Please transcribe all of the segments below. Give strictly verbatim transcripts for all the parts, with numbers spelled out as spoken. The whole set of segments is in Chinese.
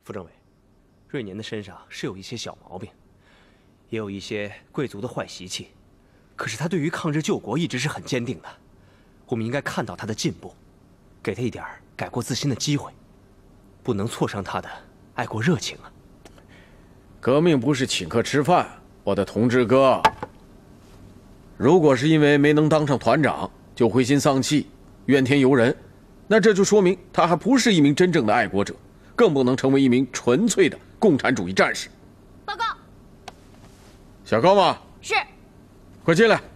副政委，瑞年的身上是有一些小毛病，也有一些贵族的坏习气，可是他对于抗日救国一直是很坚定的。我们应该看到他的进步，给他一点改过自新的机会，不能挫伤他的爱国热情啊！ 革命不是请客吃饭，我的同志哥。如果是因为没能当上团长就灰心丧气、怨天尤人，那这就说明他还不是一名真正的爱国者，更不能成为一名纯粹的共产主义战士。 报告， 小高吗？ 是。 快进来。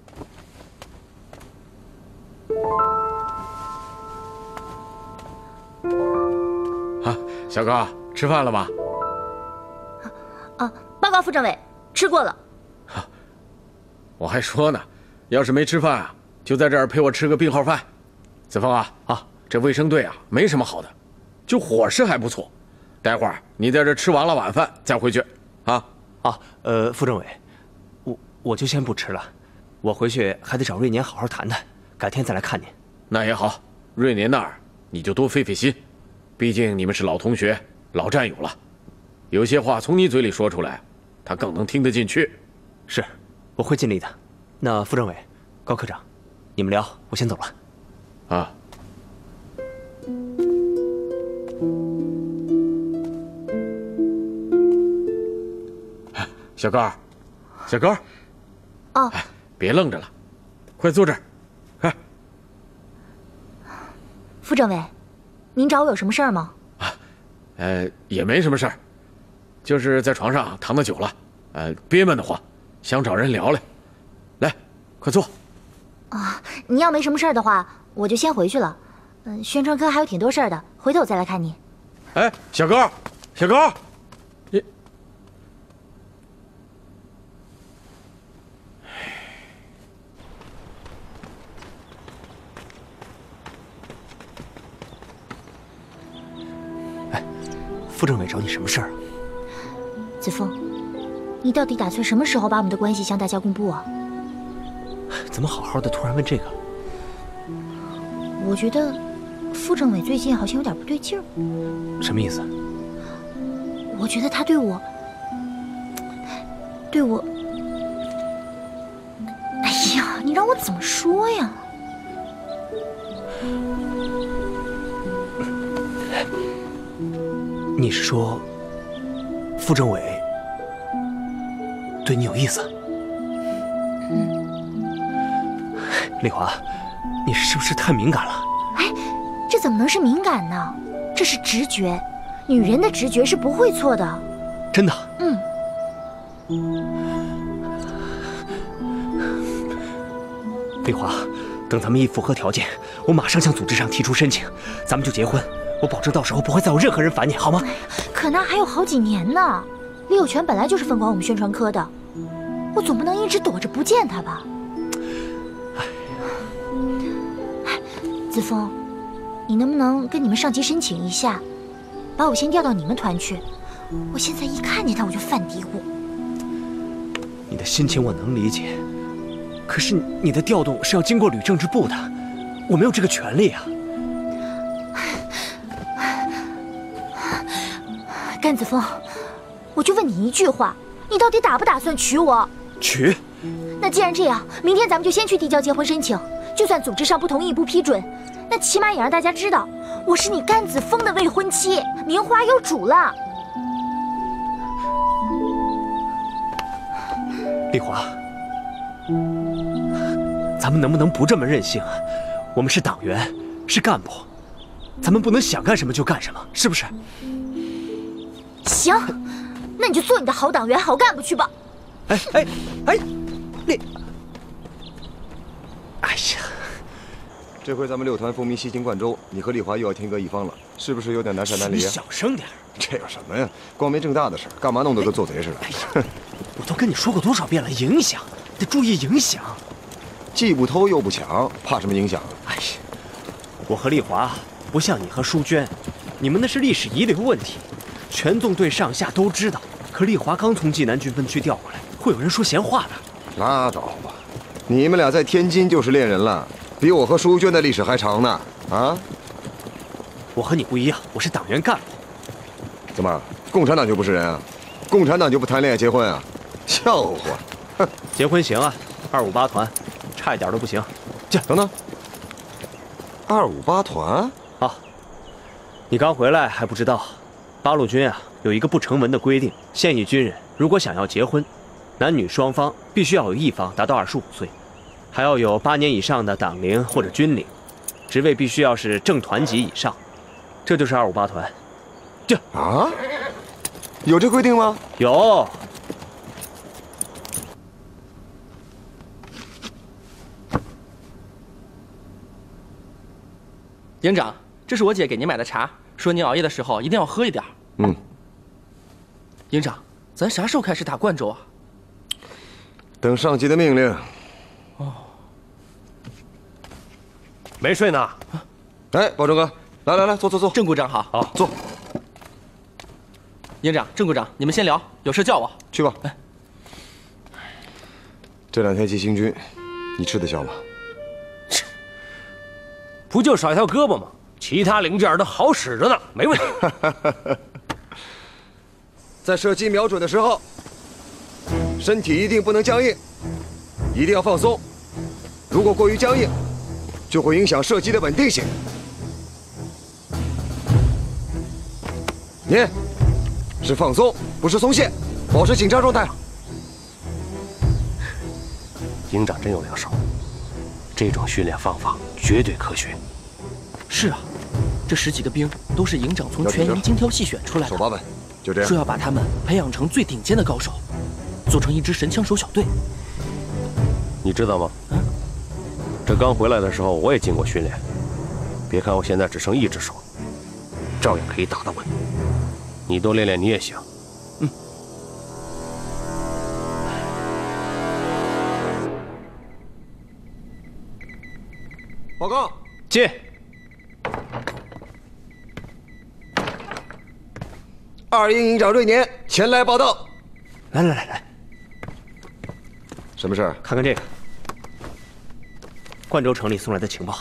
啊，小高，吃饭了吧？ 啊，报告副政委，吃过了。 我还说呢，要是没吃饭啊，就在这儿陪我吃个病号饭。子枫啊，啊，这卫生队啊没什么好的，就伙食还不错。待会儿你在这吃完了晚饭再回去，啊啊，呃，副政委，我我就先不吃了，我回去还得找瑞年好好谈谈，改天再来看您。 那也好，瑞年那儿你就多费费心，毕竟你们是老同学、老战友了，有些话从你嘴里说出来，他更能听得进去。 是，我会尽力的。那副政委、高科长，你们聊，我先走了。 啊。小高，小高， 哦， 哎，别愣着了，快坐这儿，快。 副政委，您找我有什么事儿吗？ 啊，呃，也没什么事儿，就是在床上躺得久了，呃，憋闷得慌，想找人聊聊。来，快坐。 啊，您要没什么事儿的话，我就先回去了。嗯，宣传科还有挺多事儿的，回头我再来看您。 哎，小高，小高，你。 副政委找你什么事儿啊？ 子枫，你到底打算什么时候把我们的关系向大家公布啊？ 怎么好好的突然问这个？ 我觉得副政委最近好像有点不对劲儿。 什么意思？ 我觉得他对我，对我，哎呀，你让我怎么说呀？ 你是说，副政委对你有意思？ 嗯， 丽华，你是不是太敏感了？ 哎，这怎么能是敏感呢？这是直觉，女人的直觉是不会错的。 真的？ 嗯。 丽华，等咱们一符合条件，我马上向组织上提出申请，咱们就结婚。我保证到时候不会再有任何人烦你，好吗？ 可那还有好几年呢。李有权本来就是分管我们宣传科的，我总不能一直躲着不见他吧？哎，子枫，你能不能跟你们上级申请一下，把我先调到你们团去？我现在一看见他我就犯嘀咕。 你的心情我能理解，可是你的调动是要经过旅政治部的，我没有这个权利啊。甘子枫，我就问你一句话，你到底打不打算娶我？ 娶？ 那既然这样，明天咱们就先去递交结婚申请。就算组织上不同意、不批准，那起码也让大家知道，我是你甘子枫的未婚妻，名花有主了。 丽华，咱们能不能不这么任性啊？我们是党员，是干部，咱们不能想干什么就干什么，是不是？ 行，那你就做你的好党员、好干部去吧。 哎哎哎，丽，哎呀， 这回咱们六团风靡西京冠州，你和丽华又要天各一方了，是不是有点难舍难离啊？ 你小声点。 这有什么呀？光明正大的事，干嘛弄得跟做贼似的？ 哎呀，我都跟你说过多少遍了，影响得注意影响。 既不偷又不抢，怕什么影响？ 哎呀，我和丽华不像你和淑娟，你们那是历史遗留问题。全纵队上下都知道，可丽华刚从济南军分区调过来，会有人说闲话的。 拉倒吧，你们俩在天津就是恋人了，比我和淑娟的历史还长呢。啊， 我和你不一样，我是党员干部。 怎么，共产党就不是人啊？共产党就不谈恋爱结婚啊？笑话！哼， 结婚行啊，二五八团，差一点都不行。 这等等，二五八团啊，你刚回来还不知道，八路军啊有一个不成文的规定，现役军人如果想要结婚，男女双方必须要有一方达到二十五岁，还要有八年以上的党龄或者军龄，职位必须要是正团级以上，这就是二五八团。这啊，有这规定吗？ 有。 营长，这是我姐给您买的茶，说您熬夜的时候一定要喝一点。 嗯。 营长，咱啥时候开始打灌州啊？ 等上级的命令。 哦。 没睡呢。 哎，保正哥，来来来，坐坐坐。 郑股长好。 好，坐。 营长，郑股长，你们先聊，有事叫我。 去吧。哎。这两天急行军，你吃得消吗？ 不就少一条胳膊吗？其他零件都好使着呢，没问题。 在射击瞄准的时候，身体一定不能僵硬，一定要放松。如果过于僵硬，就会影响射击的稳定性。你是放松，不是松懈，保持紧张状态。 营长真有两手，这种训练方法绝对科学。 是啊，这十几个兵都是营长从全营精挑细选出来的。 手把稳，就这样。 说要把他们培养成最顶尖的高手，组成一支神枪手小队。 你知道吗？嗯，这刚回来的时候我也经过训练。别看我现在只剩一只手，照样可以打得稳。你多练练，你也行。 嗯。 报告， 进。 二营营长瑞年前来报道。 来来来来， 什么事儿？ 看看这个，灌州城里送来的情报。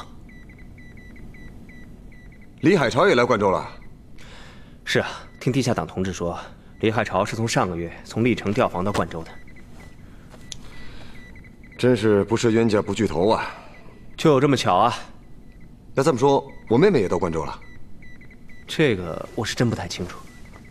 李海潮也来灌州了。 是啊，听地下党同志说，李海潮是从上个月从历城调防到灌州的。 真是不是冤家不聚头啊！ 就有这么巧啊？ 要这么说，我妹妹也到灌州了。 这个我是真不太清楚。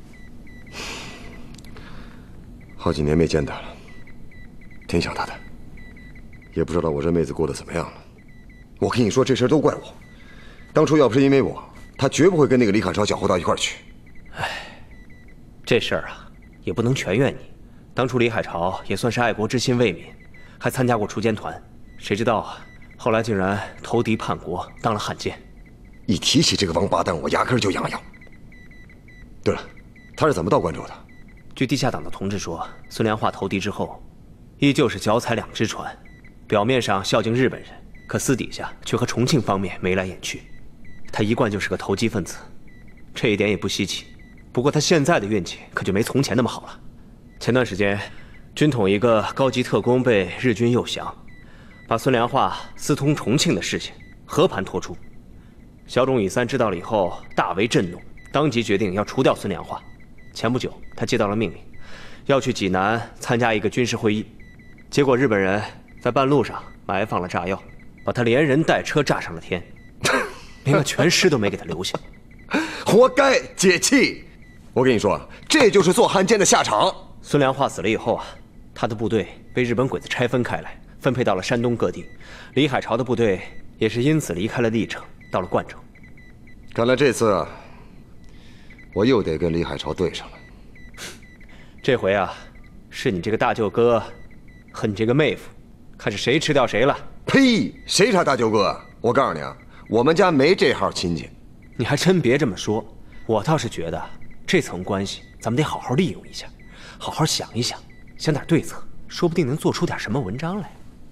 好几年没见她了，挺想她的。也不知道我这妹子过得怎么样了。我跟你说，这事儿都怪我。当初要不是因为我，她绝不会跟那个李海潮搅和到一块儿去。 唉，这事儿啊，也不能全怨你。当初李海潮也算是爱国之心为民，还参加过锄奸团，谁知道啊，后来竟然投敌叛国，当了汉奸。 一提起这个王八蛋，我压根儿就痒痒。对了，他是怎么到灌州的？ 据地下党的同志说，孙良化投敌之后，依旧是脚踩两只船，表面上孝敬日本人，可私底下却和重庆方面眉来眼去。他一贯就是个投机分子，这一点也不稀奇。不过他现在的运气可就没从前那么好了。前段时间，军统一个高级特工被日军诱降，把孙良化私通重庆的事情和盘托出。小冢羽三知道了以后，大为震怒，当即决定要除掉孙良化。前不久，他接到了命令，要去济南参加一个军事会议，结果日本人在半路上埋放了炸药，把他连人带车炸上了天，连个全尸都没给他留下。 活该，解气！我跟你说，这就是做汉奸的下场。 孙良化死了以后啊，他的部队被日本鬼子拆分开来，分配到了山东各地。李海潮的部队也是因此离开了历城，到了灌州。 看来这次啊，我又得跟李海潮对上了。 这回啊，是你这个大舅哥和你这个妹夫，看是谁吃掉谁了。 呸！谁是大舅哥啊？我告诉你啊，我们家没这号亲戚。 你还真别这么说，我倒是觉得这层关系咱们得好好利用一下，好好想一想，想点对策，说不定能做出点什么文章来。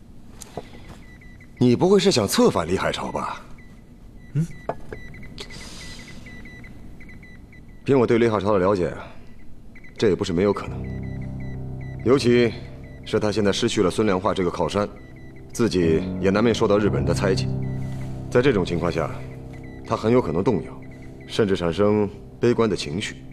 你不会是想策反李海潮吧？ 嗯。 凭我对李海潮的了解，这也不是没有可能。尤其是他现在失去了孙良化这个靠山，自己也难免受到日本人的猜忌。在这种情况下，他很有可能动摇，甚至产生悲观的情绪。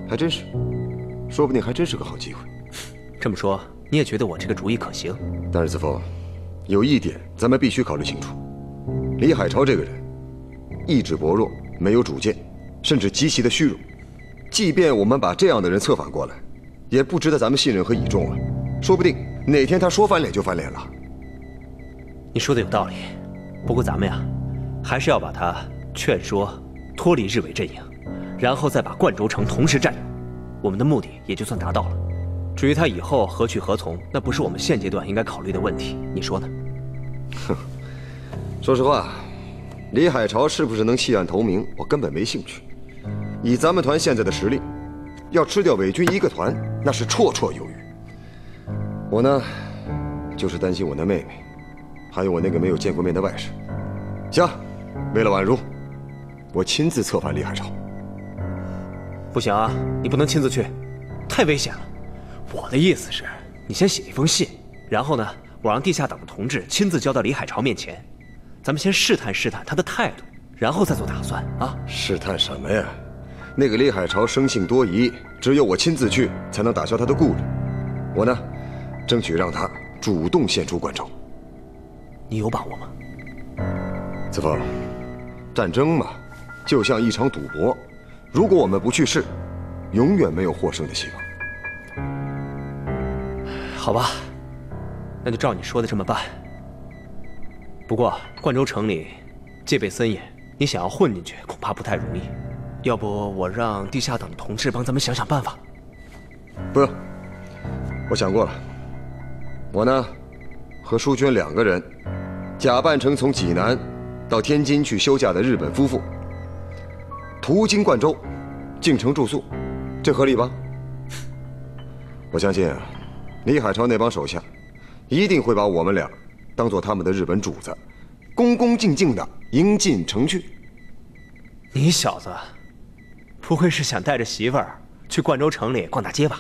还真是，说不定还真是个好机会。 这么说，你也觉得我这个主意可行？ 但是子枫，有一点咱们必须考虑清楚：李海潮这个人，意志薄弱，没有主见，甚至极其的虚荣。即便我们把这样的人策反过来，也不值得咱们信任和倚重啊。说不定哪天他说翻脸就翻脸了。 你说的有道理，不过咱们呀，还是要把他劝说脱离日伪阵营，然后再把灌州城同时占有，我们的目的也就算达到了。至于他以后何去何从，那不是我们现阶段应该考虑的问题，你说呢？ 哼，说实话，李海潮是不是能弃暗投明，我根本没兴趣。以咱们团现在的实力，要吃掉伪军一个团，那是绰绰有余。我呢，就是担心我那妹妹，还有我那个没有见过面的外甥。行，为了宛如，我亲自策反李海潮。 不行啊，你不能亲自去，太危险了。我的意思是，你先写一封信，然后呢，我让地下党的同志亲自交到李海潮面前，咱们先试探试探他的态度，然后再做打算啊。 试探什么呀？那个李海潮生性多疑，只有我亲自去才能打消他的顾虑。我呢，争取让他主动献出关州。 你有把握吗？ 子枫，战争嘛，就像一场赌博，如果我们不去试，永远没有获胜的希望。 好吧，那就照你说的这么办。不过灌州城里戒备森严，你想要混进去恐怕不太容易。要不我让地下党的同志帮咱们想想办法？ 不用，我想过了。我呢，和淑娟两个人，假扮成从济南到天津去休假的日本夫妇，途经灌州，进城住宿，这合理吧？我相信啊，李海潮那帮手下一定会把我们俩当做他们的日本主子，恭恭敬敬地迎进城去。 你小子，不会是想带着媳妇儿去灌州城里逛大街吧？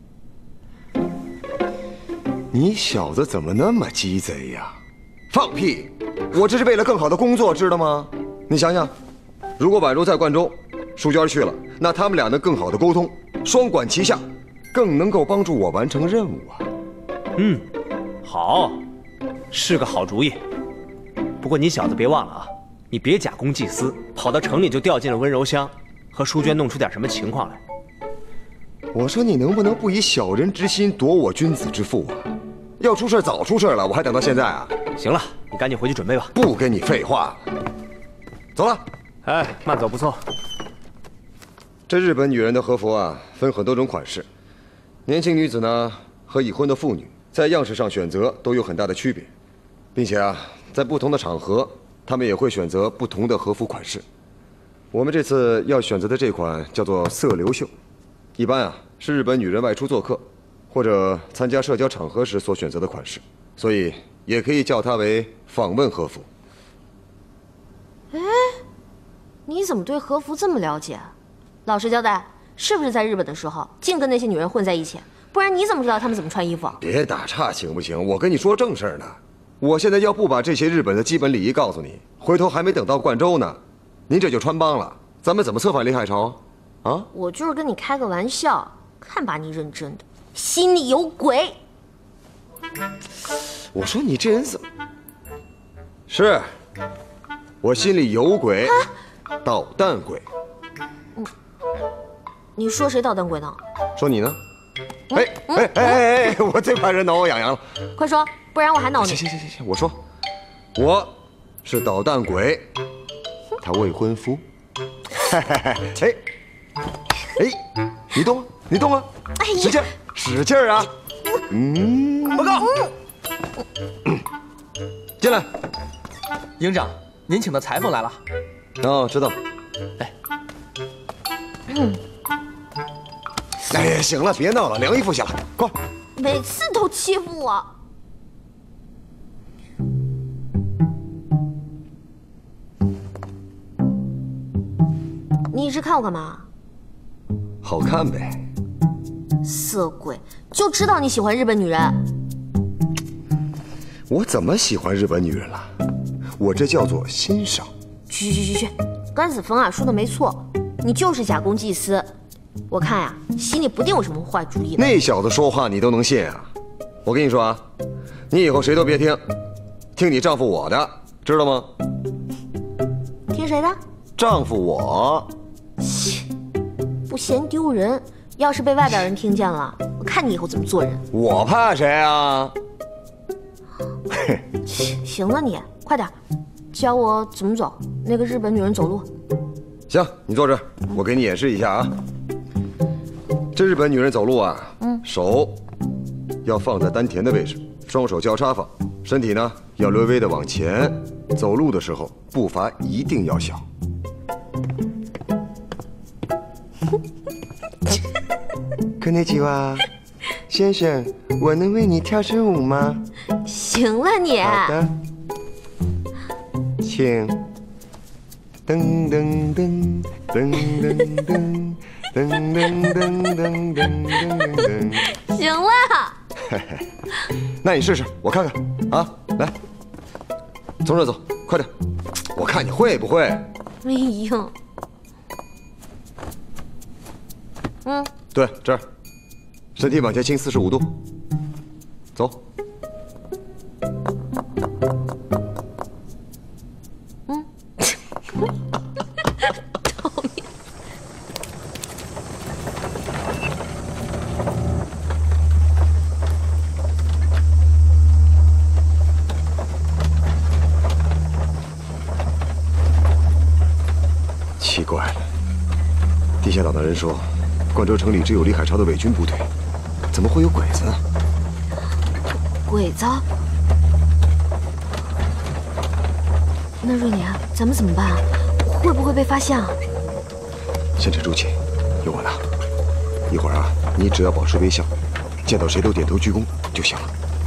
你小子怎么那么鸡贼呀？放屁！我这是为了更好的工作，知道吗？你想想，如果宛如在灌州，淑娟去了，那他们俩能更好的沟通，双管齐下，更能够帮助我完成任务啊。 嗯，好，是个好主意。不过你小子别忘了啊，你别假公济私，跑到城里就掉进了温柔乡，和淑娟弄出点什么情况来。 我说你能不能不以小人之心夺我君子之腹啊？要出事早出事了，我还等到现在啊？ 行了，你赶紧回去准备吧。 不跟你废话了，走了。 哎，慢走不送。 这日本女人的和服啊，分很多种款式，年轻女子呢和已婚的妇女在样式上选择都有很大的区别，并且啊，在不同的场合，她们也会选择不同的和服款式。我们这次要选择的这款叫做色流袖，一般啊是日本女人外出做客或者参加社交场合时所选择的款式，所以也可以叫它为访问和服。 哎，你怎么对和服这么了解？老实交代，是不是在日本的时候净跟那些女人混在一起？不然你怎么知道她们怎么穿衣服？ 别打岔行不行？我跟你说正事儿呢。我现在要不把这些日本的基本礼仪告诉你，回头还没等到灌州呢，您这就穿帮了。咱们怎么策反李海潮？啊？ 我就是跟你开个玩笑，看把你认真的，心里有鬼。 我说你这人怎么？是，我心里有鬼，啊、捣蛋鬼。 嗯，你说谁捣蛋鬼呢？ 说你呢？哎哎哎哎哎！我最怕人挠我痒痒了。 快说，不然我还挠你。 行行行行行，我说，我是捣蛋鬼，他未婚夫。哎哎，你动啊，你动啊，使劲使劲啊！嗯， 报告。 进来。 营长，您请的裁缝来了。 哦，知道。 哎。 嗯。 哎呀，行了，别闹了，晾衣服去了，快！ 每次都欺负我。你一直看我干嘛？ 好看呗。 色鬼，就知道你喜欢日本女人。 我怎么喜欢日本女人了？我这叫做欣赏。 去去去去去，甘子峰啊，说的没错，你就是假公济私。 我看呀、啊，心里不定有什么坏主意。 那小子说话你都能信啊？我跟你说啊，你以后谁都别听，听你丈夫我的，知道吗？ 听谁的？ 丈夫我。 切，不嫌丢人。要是被外边人听见了，我看你以后怎么做人。 我怕谁啊？ 行了你，快点，教我怎么走那个日本女人走路。 行，你坐这儿，我给你演示一下啊。这日本女人走路啊，嗯，手要放在丹田的位置，双手交叉放，身体呢要略微的往前。走路的时候步伐一定要小。こんにちは，先生，我能为你跳支舞吗？ 行了你。 好的，请。噔噔噔噔噔噔噔噔噔噔噔噔。 行了。 那你试试，我看看啊，来，从这走，快点，我看你会不会。 哎呦。嗯。 对，这儿，身体往前倾四十五度，走。 嗯。讨厌。 奇怪了，地下党的人说。关州城里只有李海潮的伪军部队，怎么会有鬼子呢？ 鬼子？那瑞年，咱们怎么办啊？会不会被发现啊？ 先沉住气，有我呢。一会儿啊，你只要保持微笑，见到谁都点头鞠躬就行了。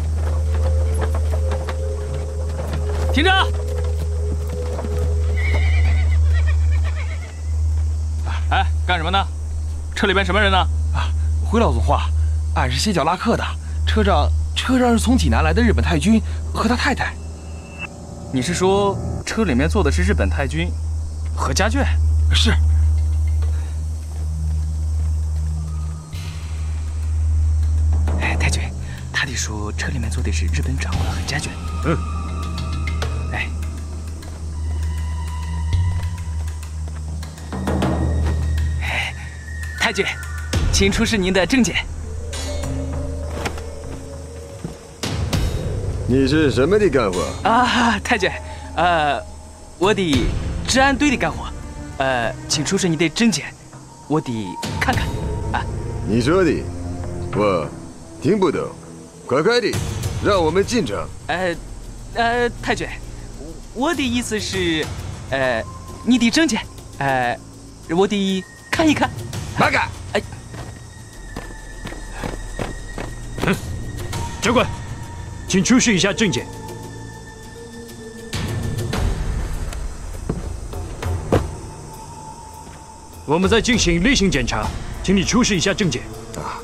停着！哎，干什么呢？车里边什么人呢？ 啊，回老总话，俺是歇脚拉客的，车上车上是从济南来的日本太君和他太太。 你是说车里面坐的是日本太君和家眷？ 是。 哎，太君，他得说车里面坐的是日本长官和家眷。 嗯。 哎。太君，请出示您的证件。 你是什么的干活啊，太君，呃，我的治安队的干活，呃，请出示你的证件，我得看看。啊， 你说的，我听不懂，快快的，让我们进城。 呃，呃，太君，我的意思是，呃，你的证件，呃，我得看一看。 马杆！ 哎， 嗯，长官，请出示一下证件。我们在进行例行检查，请你出示一下证件。啊。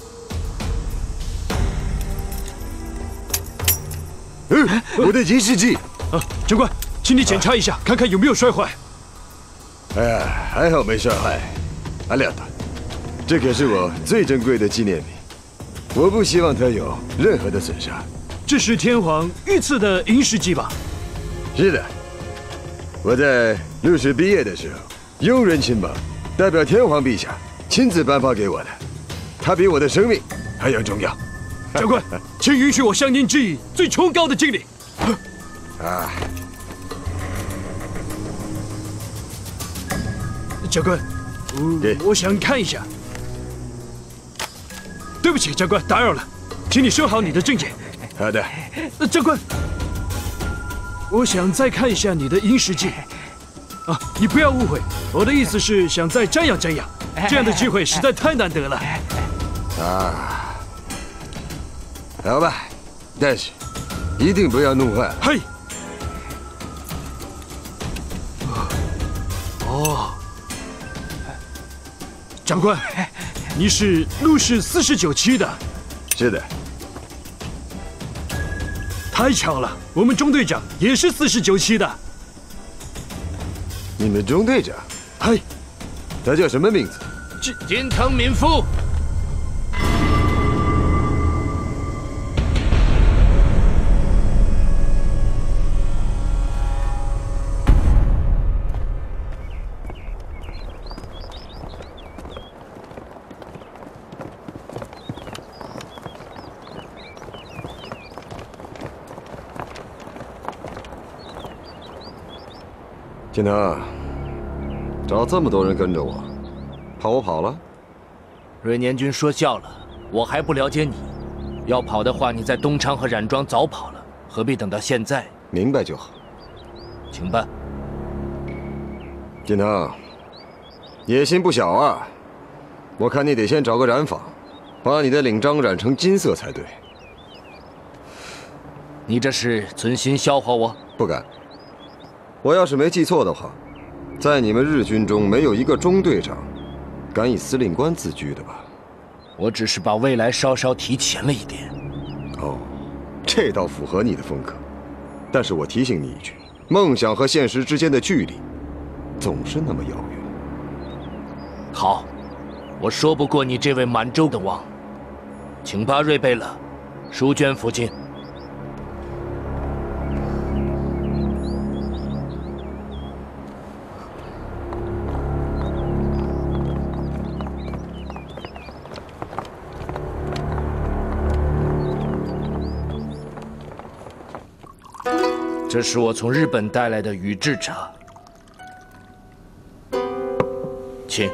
嗯，我的监视器。 啊，长官，请你检查一下，看看有没有摔坏。 哎呀，还好没摔坏。阿亮的，这可是我最珍贵的纪念品，我不希望它有任何的损伤。 这是天皇御赐的银石记吧？ 是的，我在陆士毕业的时候，用人亲榜，代表天皇陛下亲自颁发给我的，它比我的生命还要重要。 长官，请允许我向您致以最崇高的敬礼。 啊， 长官。我, 我想看一下。对不起，长官，打扰了，请你收好你的证件。 好的。 长官，我想再看一下你的银石记。啊，你不要误会，我的意思是想再瞻仰瞻仰，这样的机会实在太难得了。 啊，好吧，但是一定不要弄坏。 嘿。哦。长官，你是陆氏四十九期的？ 是的。 太巧了，我们中队长也是四十九期的。 你们中队长？ 嘿， 他叫什么名字？ 金金藤敏夫。 金藤，找这么多人跟着我，怕我跑了？ 瑞年君说笑了，我还不了解你。要跑的话，你在东昌和冉庄早跑了，何必等到现在？ 明白就好。 请办。 金藤，野心不小啊！我看你得先找个染坊，把你的领章染成金色才对。 你这是存心笑话我？ 不敢。我要是没记错的话，在你们日军中没有一个中队长敢以司令官自居的吧？ 我只是把未来稍稍提前了一点。 哦，这倒符合你的风格。但是我提醒你一句，梦想和现实之间的距离总是那么遥远。 好，我说不过你这位满洲的王，请把瑞贝勒、书娟扶进。这是我从日本带来的宇治茶，请。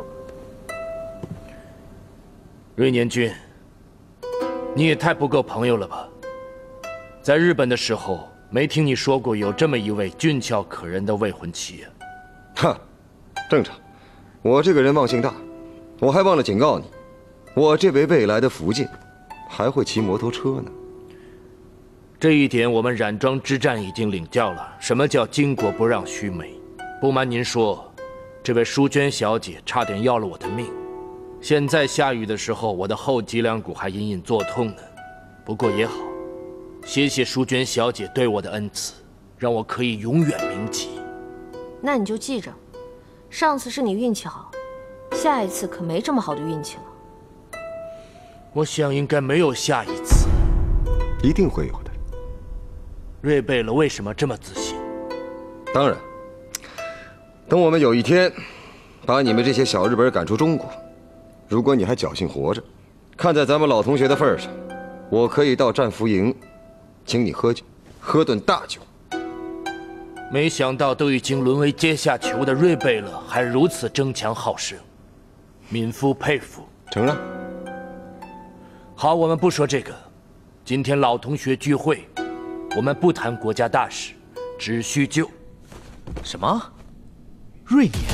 瑞年君，你也太不够朋友了吧？在日本的时候，没听你说过有这么一位俊俏可人的未婚妻呀？ 哈，正常。我这个人忘性大，我还忘了警告你，我这位未来的福晋还会骑摩托车呢。 这一点我们冉庄之战已经领教了。什么叫巾帼不让须眉？不瞒您说，这位淑娟小姐差点要了我的命。现在下雨的时候，我的后脊梁骨还隐隐作痛呢。不过也好，谢谢淑娟小姐对我的恩赐，让我可以永远铭记。 那你就记着，上次是你运气好，下一次可没这么好的运气了。 我想应该没有下一次。 一定会有的。 瑞贝勒为什么这么自信？ 当然，等我们有一天把你们这些小日本赶出中国，如果你还侥幸活着，看在咱们老同学的份上，我可以到战俘营请你喝酒，喝顿大酒。 没想到都已经沦为阶下囚的瑞贝勒还如此争强好胜，敏夫佩服。 承认。 好，我们不说这个。今天老同学聚会，我们不谈国家大事，只叙旧。 什么？瑞年？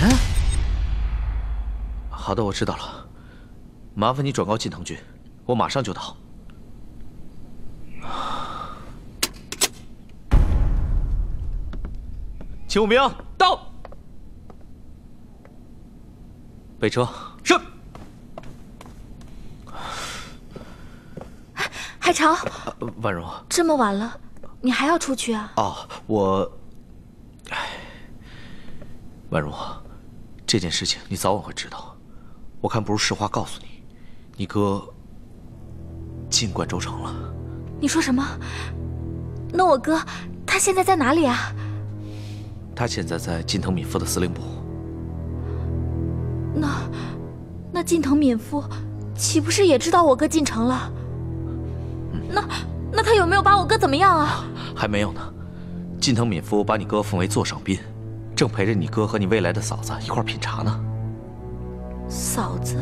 好的，我知道了。麻烦你转告近藤君，我马上就到。请务兵到。备车。是。 海潮， 呃、婉容， 这么晚了，你还要出去啊？ 哦，我，唉，婉容，这件事情你早晚会知道。我看不如实话告诉你，你哥进关州城了。 你说什么？那我哥他现在在哪里啊？ 他现在在近藤敏夫的司令部。 那，那近藤敏夫岂不是也知道我哥进城了？那那他有没有把我哥怎么样啊？ 还没有呢。近藤敏夫把你哥奉为座上宾，正陪着你哥和你未来的嫂子一块品茶呢。 嫂子，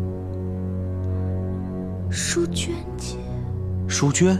淑娟姐。 淑娟？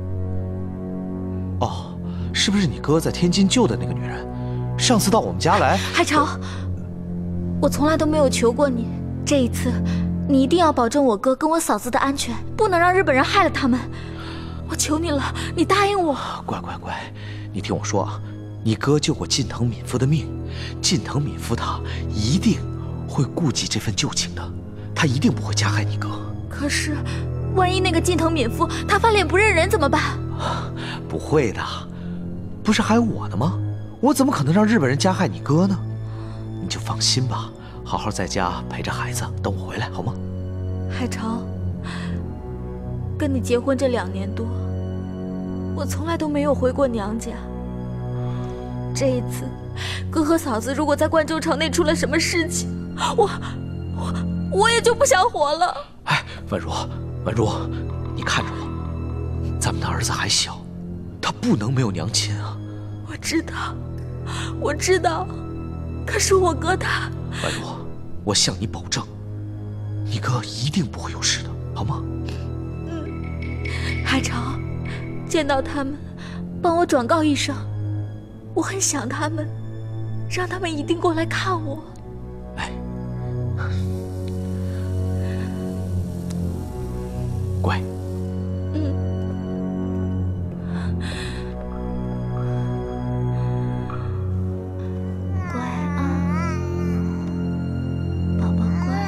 哦，是不是你哥在天津救的那个女人？上次到我们家来。 海潮，我从来都没有求过你，这一次，你一定要保证我哥跟我嫂子的安全，不能让日本人害了他们。我求你了，你答应我。 乖乖乖，你听我说啊，你哥救过近藤敏夫的命，近藤敏夫他一定会顾及这份旧情的，他一定不会加害你哥。 可是，万一那个近藤敏夫他翻脸不认人怎么办？ 不会的，不是还有我呢吗？我怎么可能让日本人加害你哥呢？你就放心吧， 好好在家陪着孩子，等我回来，好吗？ 海潮，跟你结婚这两年多，我从来都没有回过娘家。这一次，哥和嫂子如果在冠州城内出了什么事情，我我我也就不想活了。 哎，婉如，婉如，你看着我，咱们的儿子还小，他不能没有娘亲啊。 我知道，我知道，可是我哥他…… 婉如，我向你保证，你哥一定不会有事的，好吗？ 嗯，海潮，见到他们，帮我转告一声，我很想他们，让他们一定过来看我。 哎，乖。 嗯。乖啊，宝宝乖。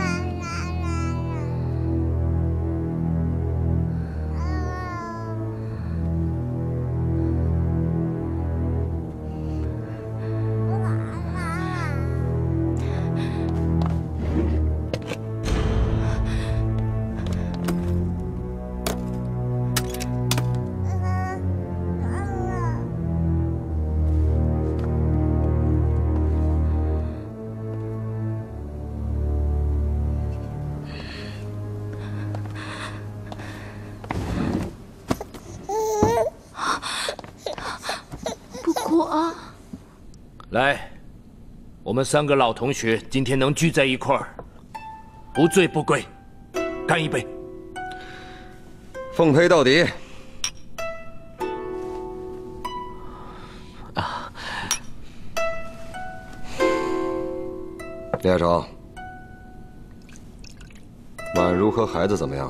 来，我们三个老同学今天能聚在一块儿，不醉不归，干一杯！ 奉陪到底。 啊， 李海潮，婉如和孩子怎么样了？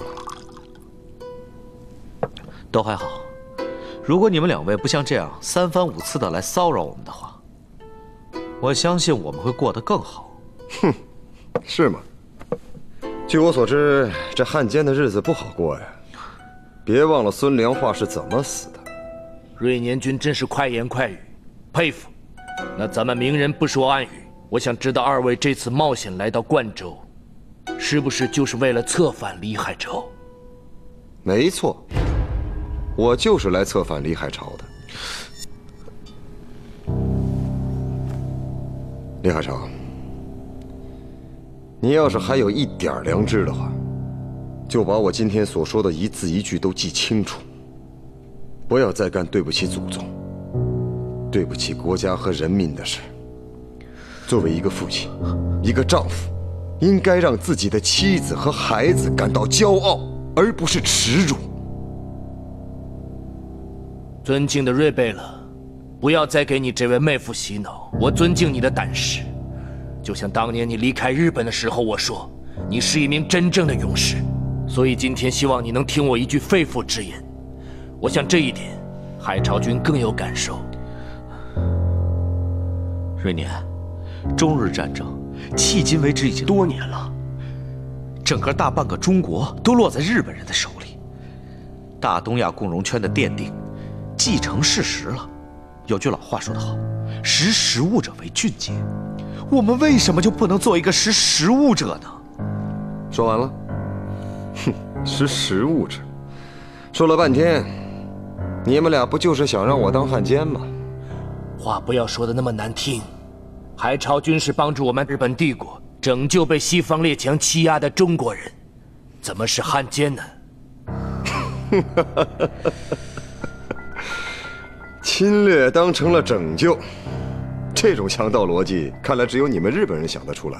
都还好。如果你们两位不像这样三番五次的来骚扰我们的话，我相信我们会过得更好。 哼，是吗？据我所知，这汉奸的日子不好过呀。别忘了孙良化是怎么死的。 瑞年君真是快言快语，佩服。那咱们明人不说暗语，我想知道二位这次冒险来到冠州，是不是就是为了策反李海潮？ 没错，我就是来策反李海潮的。李海潮，你要是还有一点良知的话，就把我今天所说的一字一句都记清楚，不要再干对不起祖宗、对不起国家和人民的事。作为一个父亲，一个丈夫，应该让自己的妻子和孩子感到骄傲，而不是耻辱。 尊敬的瑞贝勒，不要再给你这位妹夫洗脑。我尊敬你的胆识，就像当年你离开日本的时候，我说你是一名真正的勇士。所以今天希望你能听我一句肺腑之言。我想这一点，海潮君更有感受。 瑞年，中日战争迄今为止已经多年了，整个大半个中国都落在日本人的手里，大东亚共荣圈的奠定既成事实了。有句老话说得好，识时务者为俊杰。我们为什么就不能做一个识时务者呢？ 说完了。哼，识时务者，说了半天，你们俩不就是想让我当汉奸吗？ 话不要说的那么难听。海潮君是帮助我们日本帝国拯救被西方列强欺压的中国人，怎么是汉奸呢？ 侵略当成了拯救，这种强盗逻辑，看来只有你们日本人想得出来。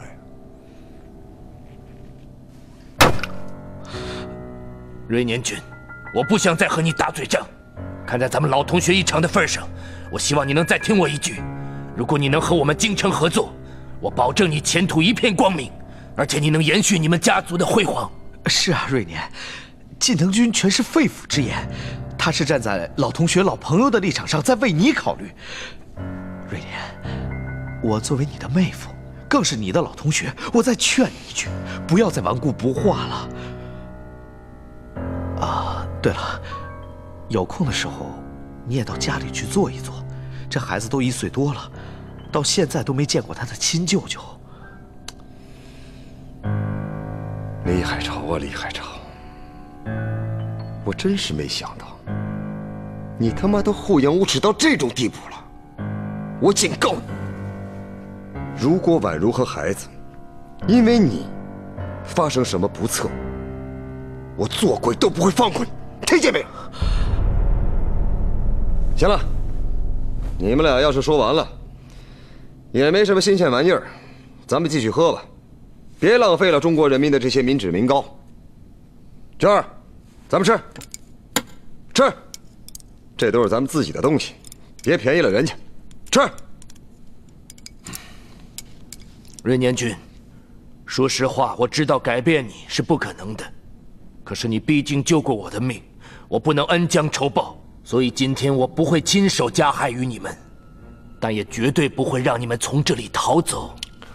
瑞年君，我不想再和你打嘴仗。看在咱们老同学一场的份上，我希望你能再听我一句。如果你能和我们京城合作，我保证你前途一片光明，而且你能延续你们家族的辉煌。 是啊，瑞年，近藤君全是肺腑之言，他是站在老同学、老朋友的立场上在为你考虑。瑞年，我作为你的妹夫，更是你的老同学，我再劝你一句，不要再顽固不化了。啊，对了，有空的时候你也到家里去坐一坐。这孩子都一岁多了，到现在都没见过他的亲舅舅。 李海潮啊，李海潮，我真是没想到，你他妈都厚颜无耻到这种地步了！我警告你，如果宛如和孩子因为你发生什么不测，我做鬼都不会放过你，听见没有？行了，你们俩要是说完了，也没什么新鲜玩意儿，咱们继续喝吧。 别浪费了中国人民的这些民脂民膏。娟儿，咱们吃，吃，这都是咱们自己的东西，别便宜了人家，吃。 瑞年君，说实话，我知道改变你是不可能的，可是你毕竟救过我的命，我不能恩将仇报，所以今天我不会亲手加害于你们，但也绝对不会让你们从这里逃走。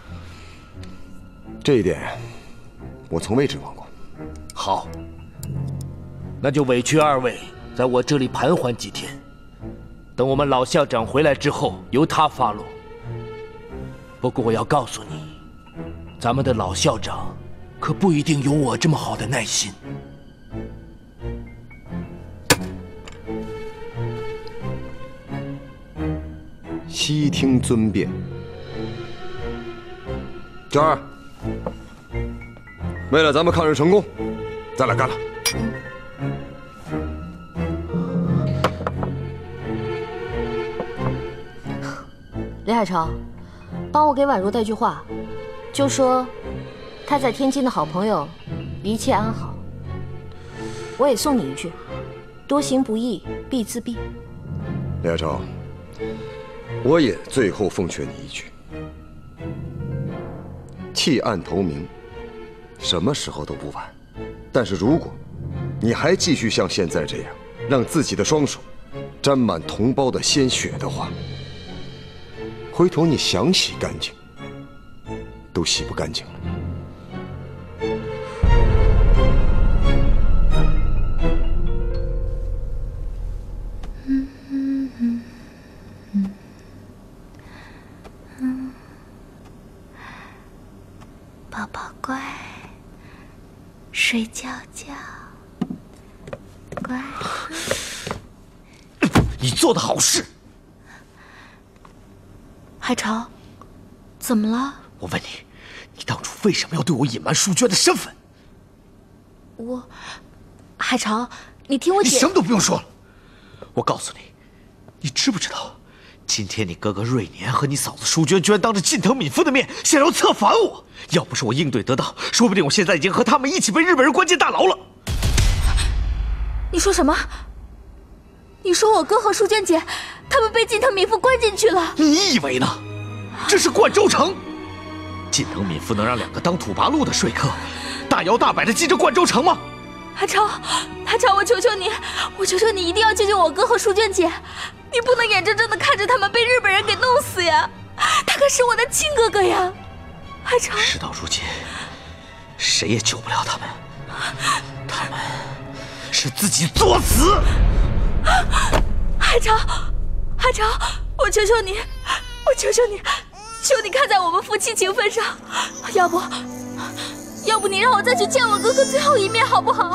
这一点，我从未指望过。 好，那就委屈二位在我这里盘桓几天，等我们老校长回来之后，由他发落。不过我要告诉你，咱们的老校长可不一定有我这么好的耐心。 悉听尊便。娟儿。 为了咱们抗日成功，咱俩干了！ 李海潮，帮我给宛如带句话，就说他在天津的好朋友一切安好。我也送你一句：多行不义必自毙。 李海潮，我也最后奉劝你一句：弃暗投明。 什么时候都不晚，但是如果你还继续像现在这样，让自己的双手沾满同胞的鲜血的话，回头你想洗干净，都洗不干净了。 嗯嗯嗯嗯嗯，宝宝乖。 睡觉觉，乖。 你做的好事。 海潮，怎么了？ 我问你，你当初为什么要对我隐瞒淑娟的身份？ 我，海潮，你听我解。 你什么都不用说了。我告诉你，你知不知道，今天你哥哥瑞年和你嫂子淑娟居然当着近藤敏夫的面想要策反我。 要不是我应对得当，说不定我现在已经和他们一起被日本人关进大牢了。 你说什么？你说我哥和淑娟姐，他们被近藤敏夫关进去了？ 你以为呢？这是灌州城，近藤敏夫能让两个当土八路的说客，大摇大摆地进这灌州城吗？ 海潮，海潮，我求求你，我求求你，一定要救救我哥和淑娟姐，你不能眼睁睁地看着他们被日本人给弄死呀！他可是我的亲哥哥呀！ 海潮， 事到如今，谁也救不了他们，他们是自己作死。 海潮，海潮，我求求你，我求求你，求你看在我们夫妻情分上，要不，要不你让我再去见我哥哥最后一面，好不好？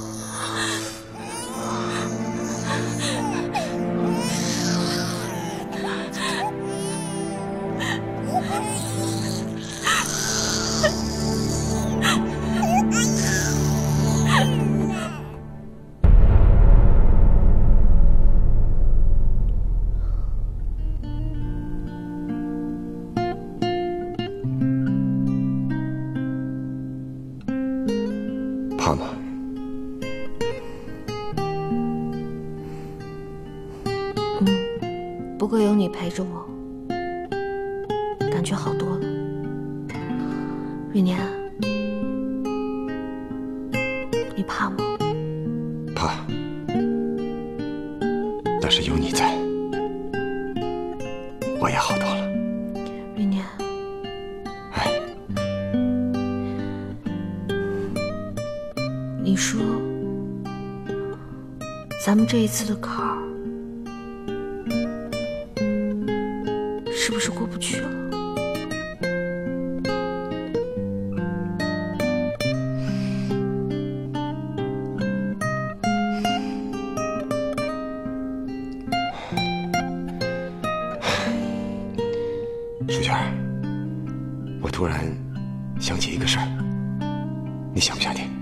怕吗？ 嗯，不过有你陪着我，感觉好多了。瑞年，你怕吗？ 怕，但是有你在，我也好多了。 瑞年， 哎， 你说，咱们这一次的坎儿，是不是过不去了？ 想起一个事儿，你想不想听？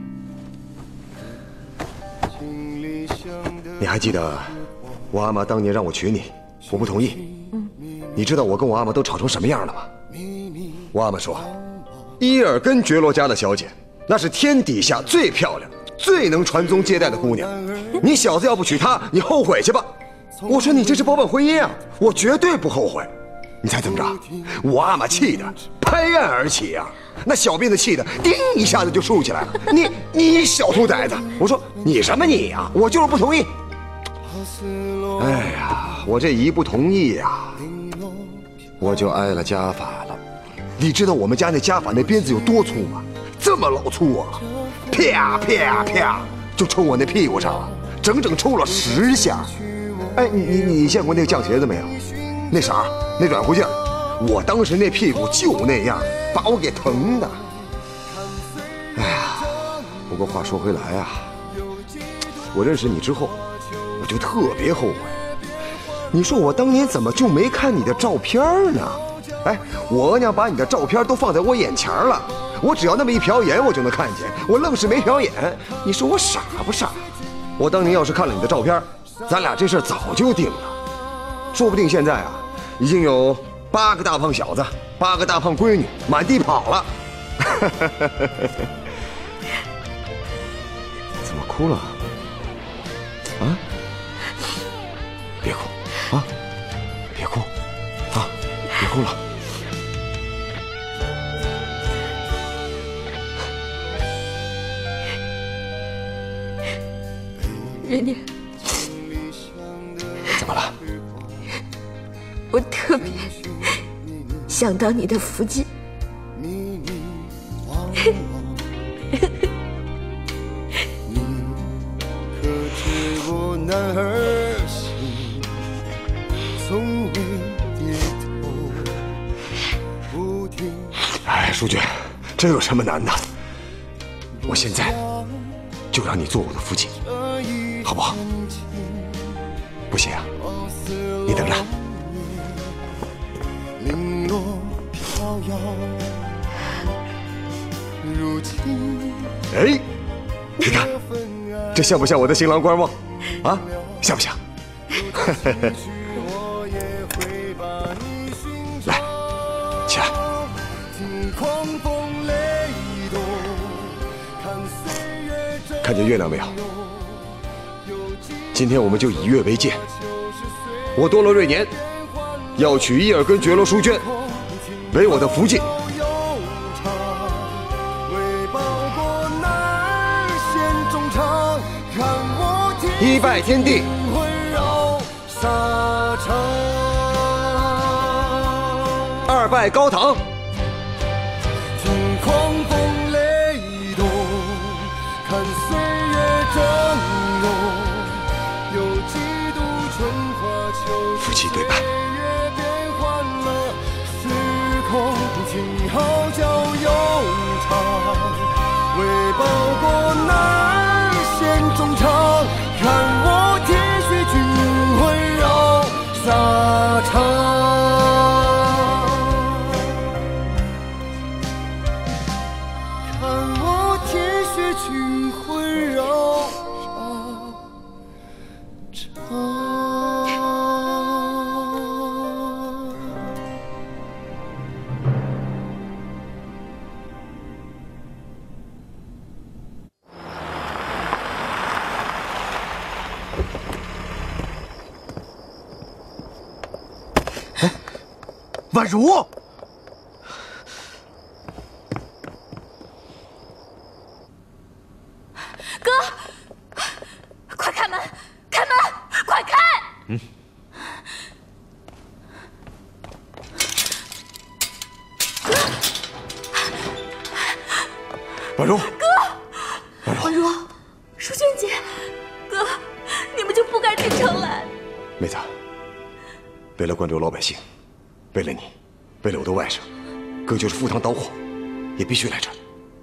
你还记得我阿妈当年让我娶你，我不同意。嗯，你知道我跟我阿妈都吵成什么样了吗？我阿妈说，伊尔根觉罗家的小姐那是天底下最漂亮、最能传宗接代的姑娘，你小子要不娶她，你后悔去吧。我说你这是包办婚姻啊，我绝对不后悔。你猜怎么着？我阿妈气得拍案而起呀、啊，那小辫子气得叮一下子就竖起来了。你你小兔崽子！我说你什么你呀、啊？我就是不同意。哎呀，我这一不同意呀、啊，我就挨了家法了。你知道我们家那家法那鞭子有多粗吗？这么老粗啊！啪啪啪，就抽我那屁股上了，整整抽了十下。哎，你你你见过那个犟鞋子没有？那色儿，那软乎劲儿，我当时那屁股就那样，把我给疼的。哎呀，不过话说回来啊，我认识你之后，我就特别后悔。你说我当年怎么就没看你的照片呢？哎，我额娘把你的照片都放在我眼前了，我只要那么一瞟眼，我就能看见。我愣是没瞟眼，你说我傻不傻？我当年要是看了你的照片，咱俩这事早就定了。说不定现在啊，已经有八个大胖小子，八个大胖闺女满地跑了。怎么哭了？啊？别哭啊！别哭啊！别哭了。 人家怎么了？ 我特别想当你的福晋。 哎，淑娟，这有什么难的？我现在就让你做我的福晋，好不好？不行啊，你等着。哎，你看，这像不像我的新郎官吗？啊，像不像？来，起来。看见月亮没有？今天我们就以月为鉴。我多罗瑞年要娶伊尔根觉罗淑娟为我的福晋。一拜天地，二拜高堂，夫妻对拜。 婉如， 哥，快开门！开门！快开！嗯。 婉如， 哥，婉如，淑娟姐，哥，你们就不该进城来。 妹子，为了关州老百姓。为了你，为了我的外甥，哥就是赴汤蹈火，也必须来这儿。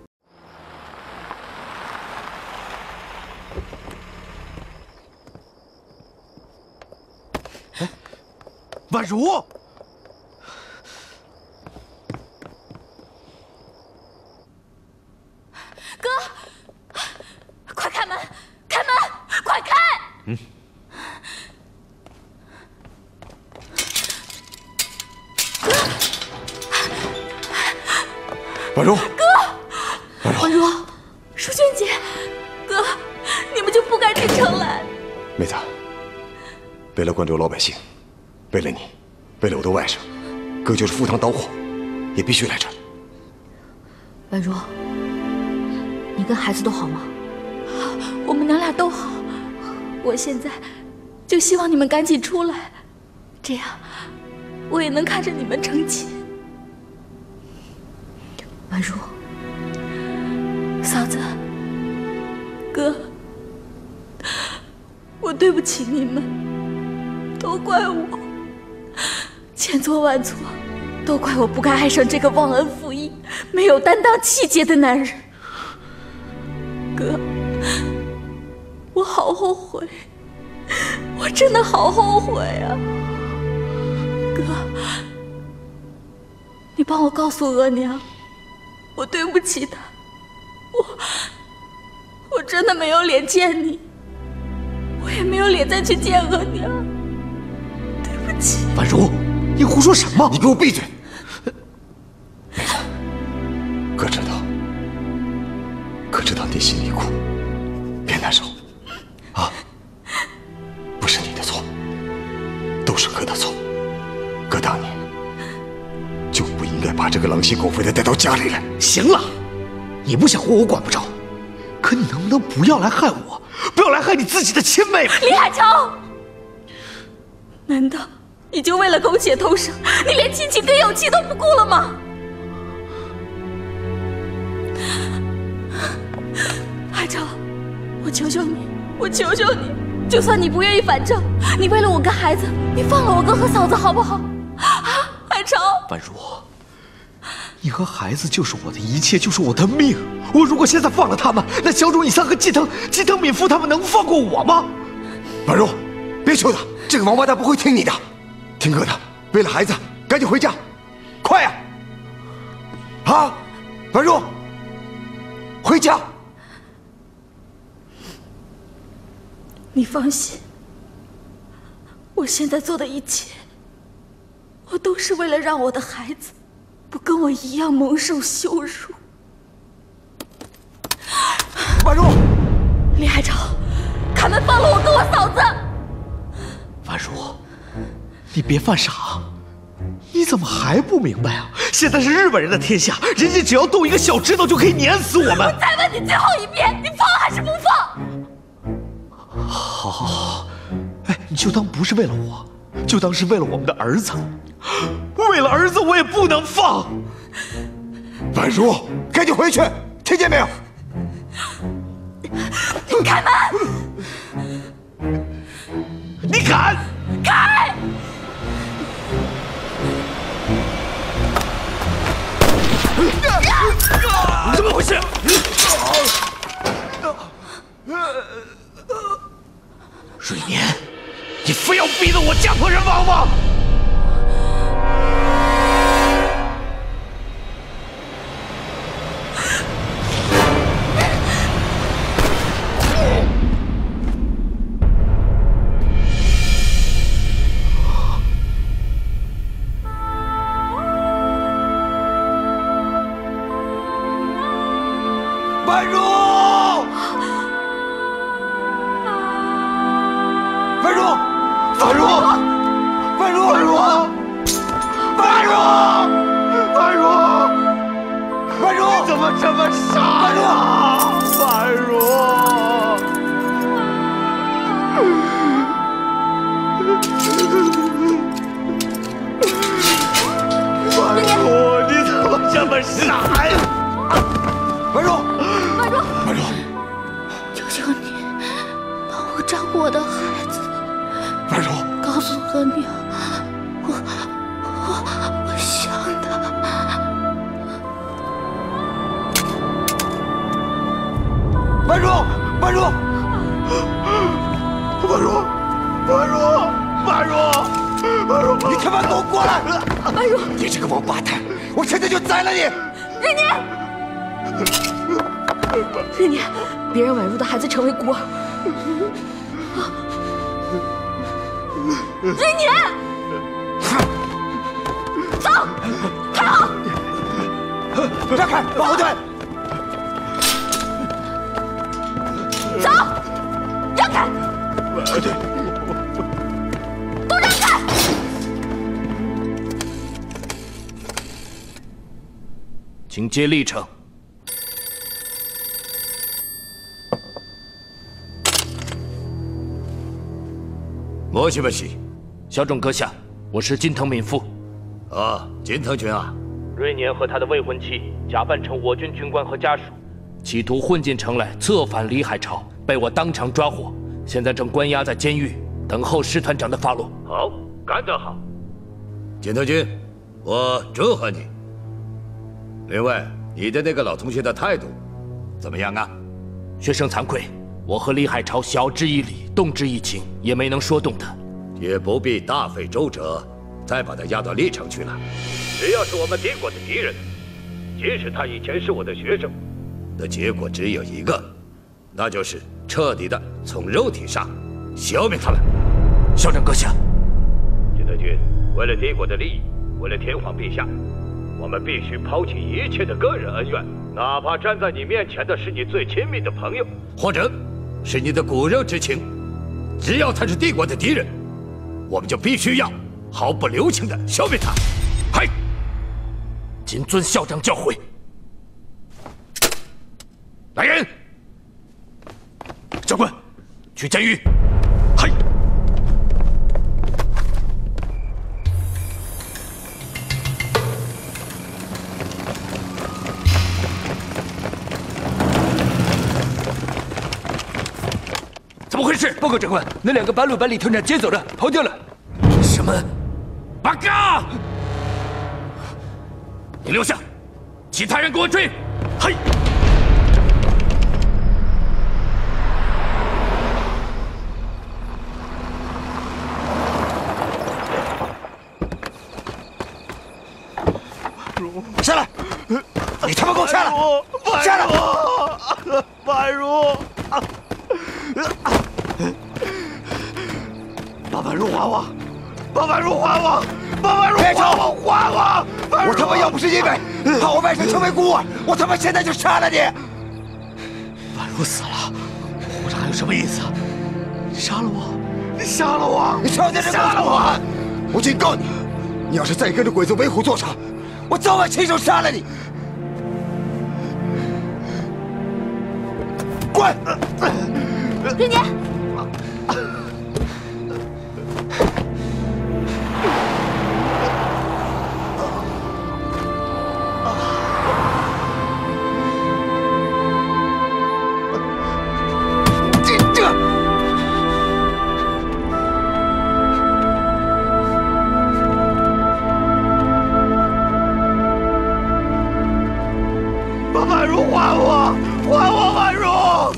哎，婉如， 嗯。 婉如， 哥，婉如，淑娟姐，哥，你们就不该进城来。 妹子，为了关州老百姓，为了你，为了我的外甥，哥就是赴汤蹈火，也必须来这儿。 婉如，你跟孩子都好吗？ 好，我们娘俩都好。我现在就希望你们赶紧出来，这样我也能看着你们成亲。 婉如， 嫂子，哥，我对不起你们，都怪我，千错万错，都怪我不该爱上这个忘恩负义、没有担当气节的男人。哥，我好后悔，我真的好后悔啊！哥，你帮我告诉额娘。我对不起他，我我真的没有脸见你，我也没有脸再去见额娘，对不起。 婉如，你胡说什么？ 你给我闭嘴！妹子，哥知道，哥知道你心里苦，别难受，啊，不是你的错，都是哥的错，哥当年就不应该把这个狼心狗肺的带到家里来。 行了，你不想活我管不着，可你能不能不要来害我，不要来害你自己的亲妹妹？ 李海潮，难道你就为了苟且偷生，你连亲情跟友情都不顾了吗？海潮，我求求你，我求求你，就算你不愿意反正，你为了我跟孩子，你放了我哥和嫂子好不好？啊，海潮， 婉如，你和孩子就是我的一切，就是我的命。我如果现在放了他们，那小主以三和季藤、季藤敏夫他们能放过我吗？ 婉如，别求他，这个王八蛋不会听你的，听哥的。为了孩子，赶紧回家，快呀！啊，婉如，回家。 你放心，我现在做的一切，我都是为了让我的孩子不跟我一样蒙受羞辱。 婉如， 李海潮，开门放了我跟我嫂子。 婉如，你别犯傻，你怎么还不明白啊？现在是日本人的天下，人家只要动一个小指头就可以碾死我们。 我再问你最后一遍，你放还是不放？ 好，好，好，哎，你就当不是为了我，就当是为了我们的儿子。为了儿子，我也不能放。 婉如，赶紧回去，听见没有？ 你开门！ 你敢？ 开！ 怎么回事？瑞年，你非要逼得我家破人亡吗？ 婉如，婉如，婉如，婉如，婉如，婉如，婉如，婉如， 你怎么这么傻呀？婉如，婉如，你怎么这么傻呀？ 婉如， 婉如， 婉如， 求求你，帮我照顾我的孩子。 婉如， 告诉额娘，我我我想他。 婉如，婉如，婉如，婉如，婉如，婉如，你他妈给我过来！ 婉如， 你这个王八蛋，我现在就宰了你！ 瑞年。瑞年，别让婉如的孩子成为孤儿。 瑞年，走，开好！ 让开，往后退！ 走，让开！ 快退！ 都让开！ 请接历程。 もしもし， 小种阁下，我是金藤敏夫。 啊，金藤君啊， 瑞年和他的未婚妻假扮成我军军官和家属，企图混进城来策反李海潮，被我当场抓获，现在正关押在监狱，等候师团长的发落。 好，干得好，金藤君，我祝贺你。另外，你的那个老同学的态度怎么样啊？ 学生惭愧。 我和李海潮晓之以理，动之以情，也没能说动他， 也不必大费周折，再把他押到历城去了。只要是我们敌国的敌人，即使他以前是我的学生，那结果只有一个，那就是彻底的从肉体上消灭他们。 校长阁下， 金德军，为了敌国的利益，为了天皇陛下，我们必须抛弃一切的个人恩怨，哪怕站在你面前的是你最亲密的朋友，或者。 是你的骨肉之情，只要他是帝国的敌人，我们就必须要毫不留情的消灭他。嗨， 谨遵校长教诲。 来人， 教官，去监狱。 嗨。 怎么回事？报告长官，那两个八路把李团长接走了，跑掉了。 什么？ 八嘎！你留下，其他人给我追！嘿！ 下来！你他妈给我下来！下来！ 宛如。 把宛如还我！把宛如还我！把宛如还我！还我！ 我他妈要不是因为怕我外甥成为孤儿，我他妈现在就杀了你！ 宛如死了，活着还有什么意思？你杀了我！你杀了我！ 你瞧见这杀了我！我警告你，你要是再跟着鬼子为虎作伥，我早晚亲手杀了你！滚！ 瑞年。 宛如还我，还我宛如！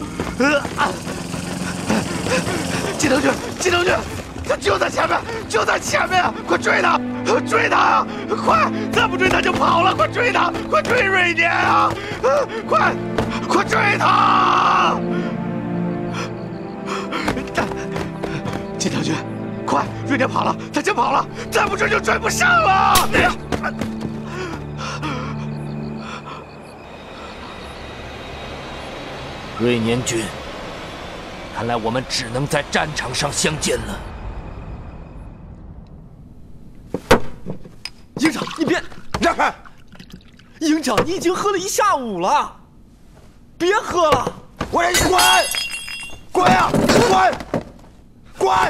金藤君，金藤君，他就在前面，就在前面，快追他，追他啊！快，再不追他就跑了，快追他，快追瑞年啊！快，快追他！金藤君，快，瑞年跑了，他先跑了，再不追就追不上了。 瑞年君，看来我们只能在战场上相见了。 营长，你别让开！营长，你已经喝了一下午了，别喝了！ 我让你滚！滚啊！滚！滚！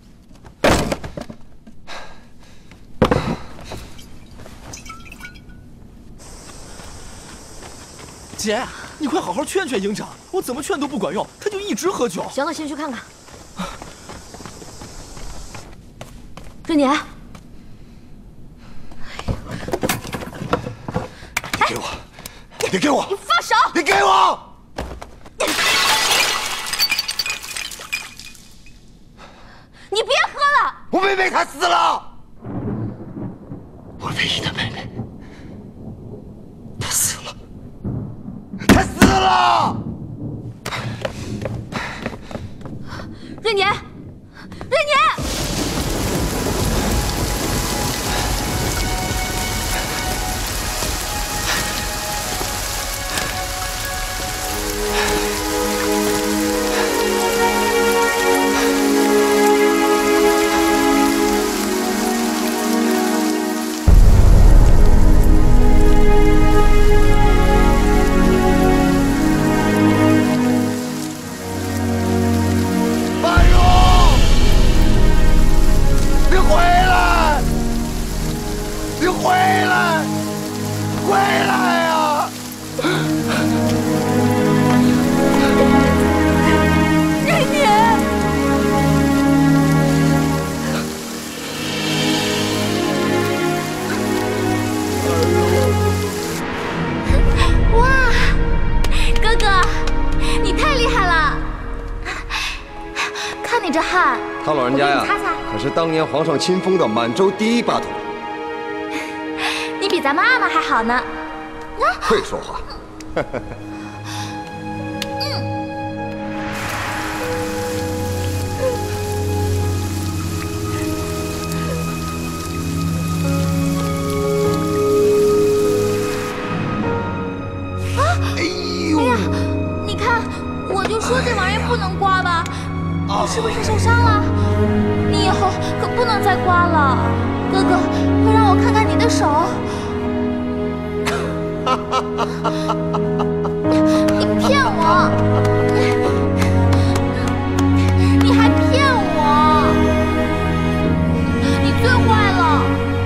姐。 你快好好劝劝营长，我怎么劝都不管用，他就一直喝酒。 行了，先去看看。瑞年， 你给我，你给我， 你放手！ 你给我！ 你别喝了！ 我妹妹她死了，我唯一的妹妹，她死了。 他死了！ 瑞年，瑞年！ 他老人家呀， 我给你擦擦可是当年皇上亲封的满洲第一把头。 你比咱们阿玛还好呢。啊， 会说话。 哎呀，你看，我就说这玩意儿不能刮吧，你是不是受伤了？你以后可不能再刮了。哥哥，快让我看看你的手。你骗我！你还骗我！你最坏了！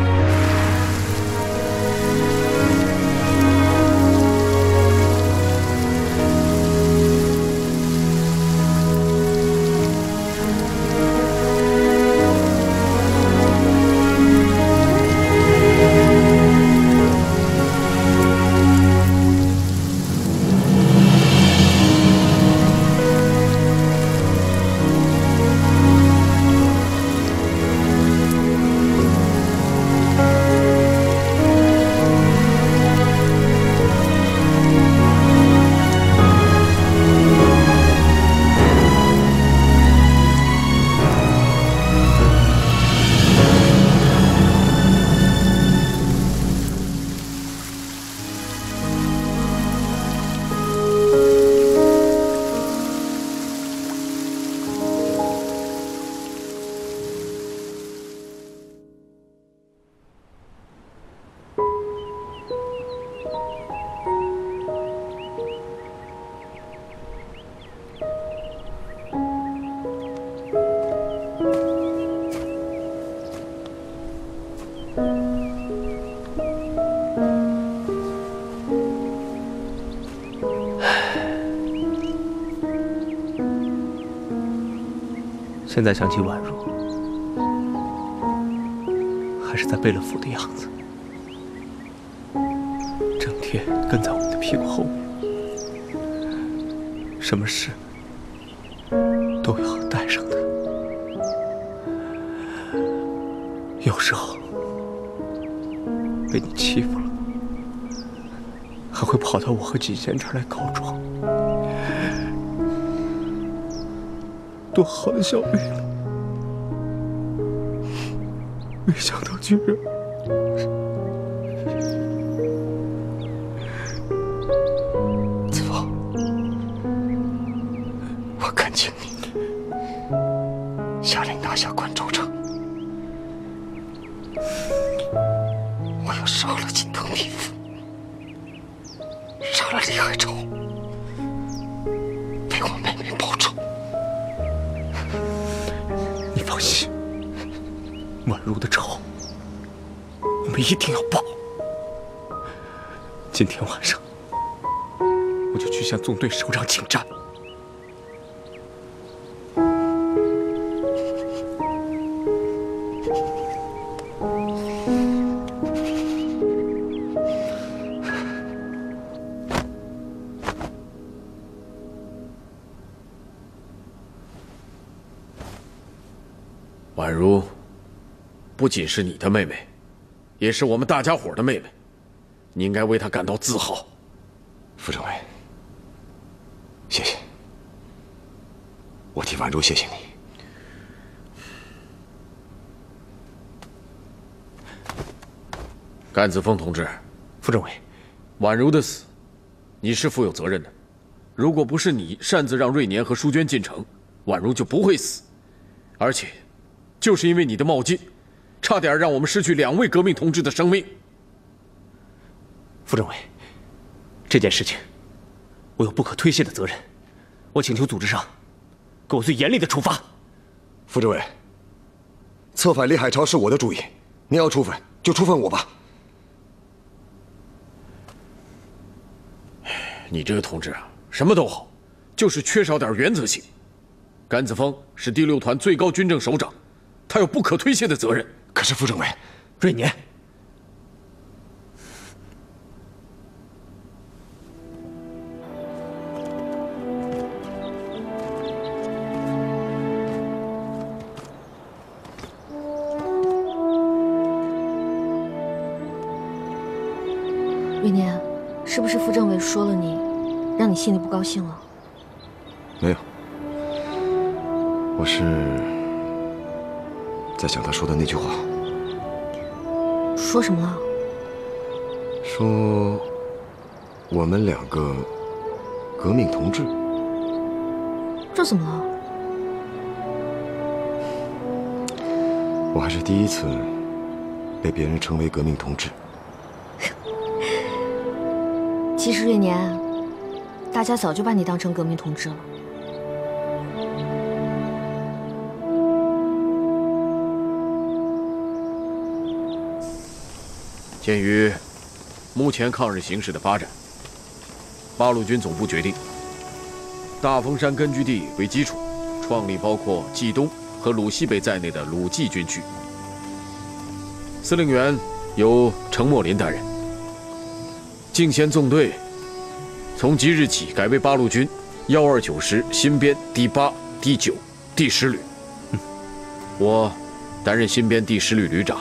现在想起宛如，还是在贝勒府的样子，整天跟在我们的屁股后面，什么事都要带上的。有时候被你欺负了，还会跑到我和锦仙这儿来告状。多好的小贝勒，没想到居然…… 子枫，我恳请你下令拿下关州城。我要杀了锦藤匹夫，杀了李海潮，为我妹妹报仇。 你放心，宛如的仇，我们一定要报。今天晚上，我就去向纵队首长请战。 宛如，不仅是你的妹妹，也是我们大家伙的妹妹，你应该为她感到自豪。 副政委，谢谢，我替宛如谢谢你。 甘子峰同志， 副政委， 宛如的死，你是负有责任的。如果不是你擅自让瑞年和淑娟进城，宛如就不会死，而且。就是因为你的冒进，差点让我们失去两位革命同志的生命。 副政委，这件事情我有不可推卸的责任，我请求组织上给我最严厉的处罚。 副政委，策反李海潮是我的主意，您要处分就处分我吧。 你这个同志啊，什么都好，就是缺少点原则性。甘子峰是第六团最高军政首长。他有不可推卸的责任。 可是副政委， 瑞年， 年，是不是傅政委说了你，让你心里不高兴了？ 没有，我是在想他说的那句话。 说什么了？ 说我们两个革命同志。 这怎么了？ 我还是第一次被别人称为革命同志。 其实瑞年，大家早就把你当成革命同志了。 鉴于目前抗日形势的发展，八路军总部决定，大峰山根据地为基础，创立包括冀东和鲁西北在内的鲁冀军区。司令员由程墨林担任。敬贤纵队从即日起改为八路军幺二九师新编第八、第九、第十旅。嗯、我担任新编第十旅旅长。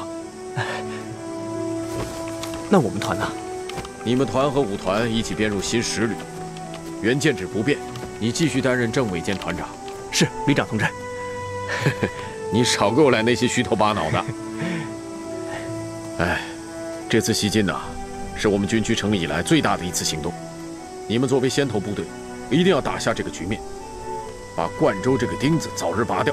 那我们团呢？ 你们团和五团一起编入新十旅，原建制不变，你继续担任政委兼团长。 是，旅长同志。 你少给我来那些虚头巴脑的。哎，这次西进呢，是我们军区成立以来最大的一次行动。你们作为先头部队，一定要打下这个局面，把灌州这个钉子早日拔掉，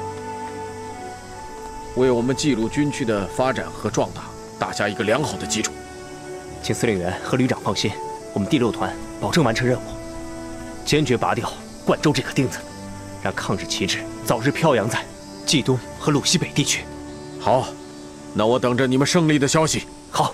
为我们冀鲁军区的发展和壮大打下一个良好的基础。 请司令员和旅长放心，我们第六团保证完成任务，坚决拔掉灌州这颗钉子，让抗日旗帜早日飘扬在冀东和鲁西北地区。 好，那我等着你们胜利的消息。 好。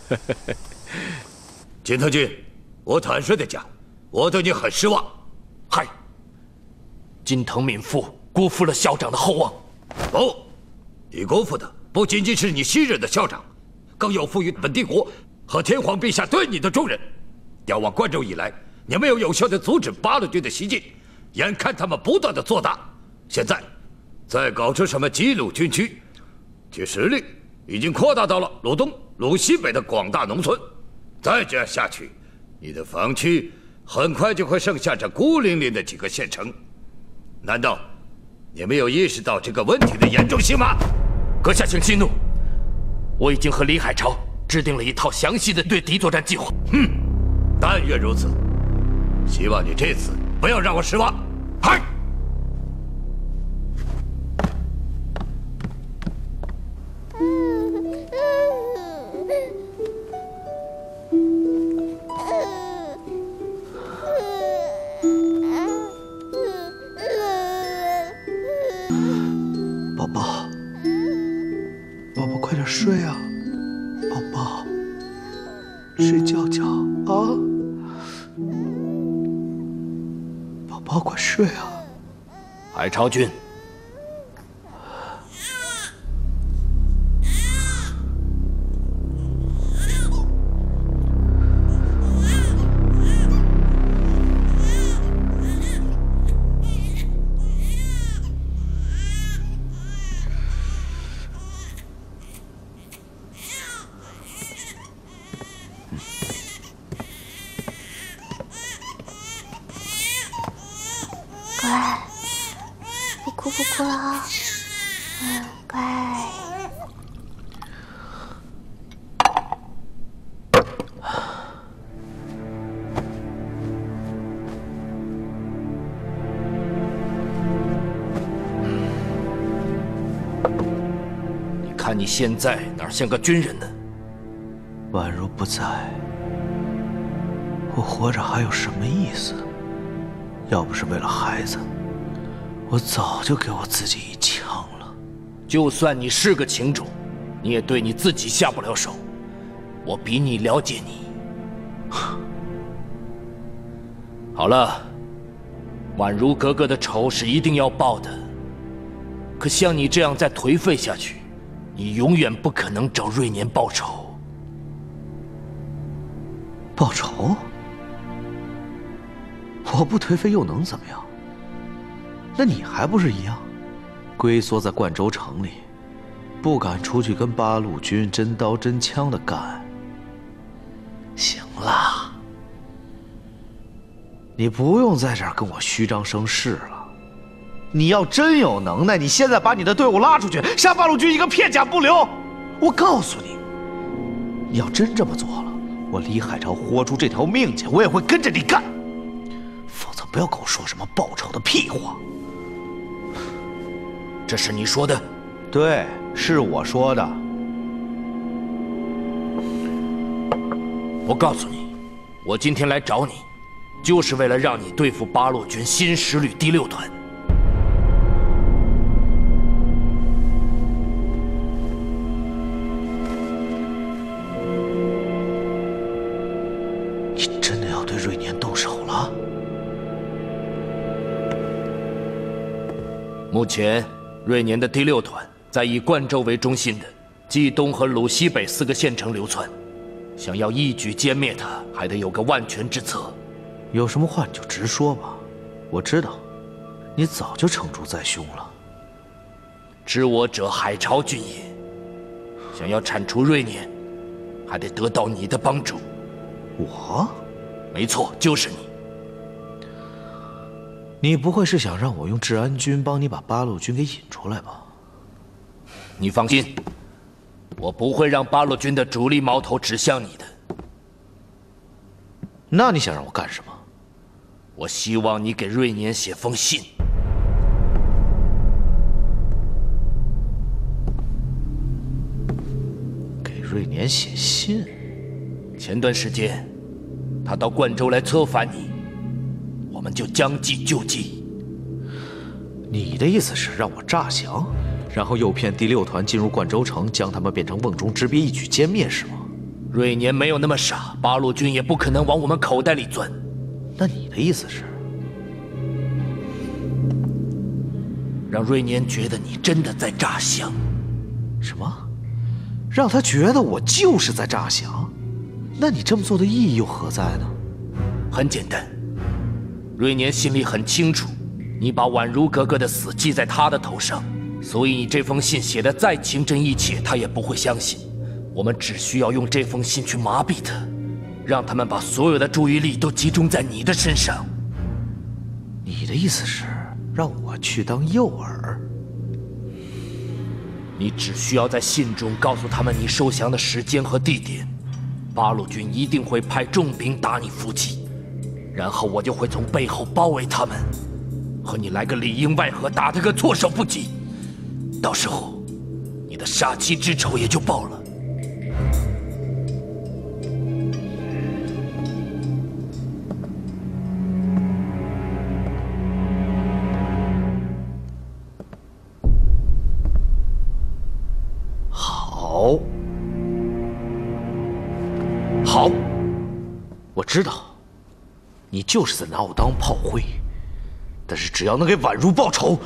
金特军，我坦率地讲，我对你很失望。 嗨，金藤敏夫辜负了校长的厚望。 不，你辜负的不仅仅是你昔日的校长，更有负于本帝国和天皇陛下对你的重任。调往灌州以来，你没有有效地阻止八路军的西进，眼看他们不断地做大，现在再搞出什么冀鲁军区，其实力已经扩大到了鲁东、鲁西北的广大农村。再这样下去，你的防区很快就会剩下这孤零零的几个县城。难道你没有意识到这个问题的严重性吗？ 阁下请息怒，我已经和李海潮制定了一套详细的对敌作战计划。 哼，但愿如此。希望你这次不要让我失望。嗨！ 宝宝，宝宝，快点睡啊！宝宝，睡觉觉啊！宝宝，快睡啊！ 海潮君， 乖，你哭不哭了啊？嗯，乖。 你看你现在哪像个军人呢？ 宛如不在，我活着还有什么意思？要不是为了孩子，我早就给我自己一枪了。 就算你是个情种，你也对你自己下不了手。我比你了解你。好了，宛如格格的仇是一定要报的。可像你这样再颓废下去，你永远不可能找瑞年报仇。 报仇？我不颓废又能怎么样？那你还不是一样，龟缩在灌州城里，不敢出去跟八路军真刀真枪的干。行了， 你不用在这儿跟我虚张声势了。你要真有能耐，你现在把你的队伍拉出去，杀八路军一个片甲不留。我告诉你，你要真这么做了，我李海潮豁出这条命去，我也会跟着你干。否则不要跟我说什么报仇的屁话。 这是你说的？ 对，是我说的。 我告诉你，我今天来找你，就是为了让你对付八路军新十旅第六团。 你真的要对瑞年动手了？ 目前，瑞年的第六团在以冠州为中心的冀东和鲁西北四个县城流窜。想要一举歼灭他，还得有个万全之策。 有什么话你就直说吧，我知道，你早就成竹在胸了。 知我者，海潮君也。想要铲除瑞年，还得得到你的帮助。 我？ 没错，就是你。 你不会是想让我用治安军帮你把八路军给引出来吧？ 你放心。我不会让八路军的主力矛头指向你的。 那你想让我干什么？ 我希望你给瑞年写封信。 给瑞年写信？ 前段时间，他到冠州来策反你，我们就将计就计。 你的意思是让我诈降？然后诱骗第六团进入冠州城，将他们变成瓮中之鳖，一举歼灭，是吗？ 瑞年没有那么傻，八路军也不可能往我们口袋里钻。 那你的意思是， 让瑞年觉得你真的在诈降？ 什么？让他觉得我就是在诈降？那你这么做的意义又何在呢？ 很简单，瑞年心里很清楚，你把宛如格格的死记在他的头上。所以你这封信写得再情真意切，他也不会相信。我们只需要用这封信去麻痹他，让他们把所有的注意力都集中在你的身上。 你的意思是让我去当诱饵？ 你只需要在信中告诉他们你受降的时间和地点，八路军一定会派重兵打你伏击，然后我就会从背后包围他们，和你来个里应外合，打得个措手不及。到时候，你的杀妻之仇也就报了。 好，好，我知道，你就是在拿我当炮灰，但是只要能给宛如报仇。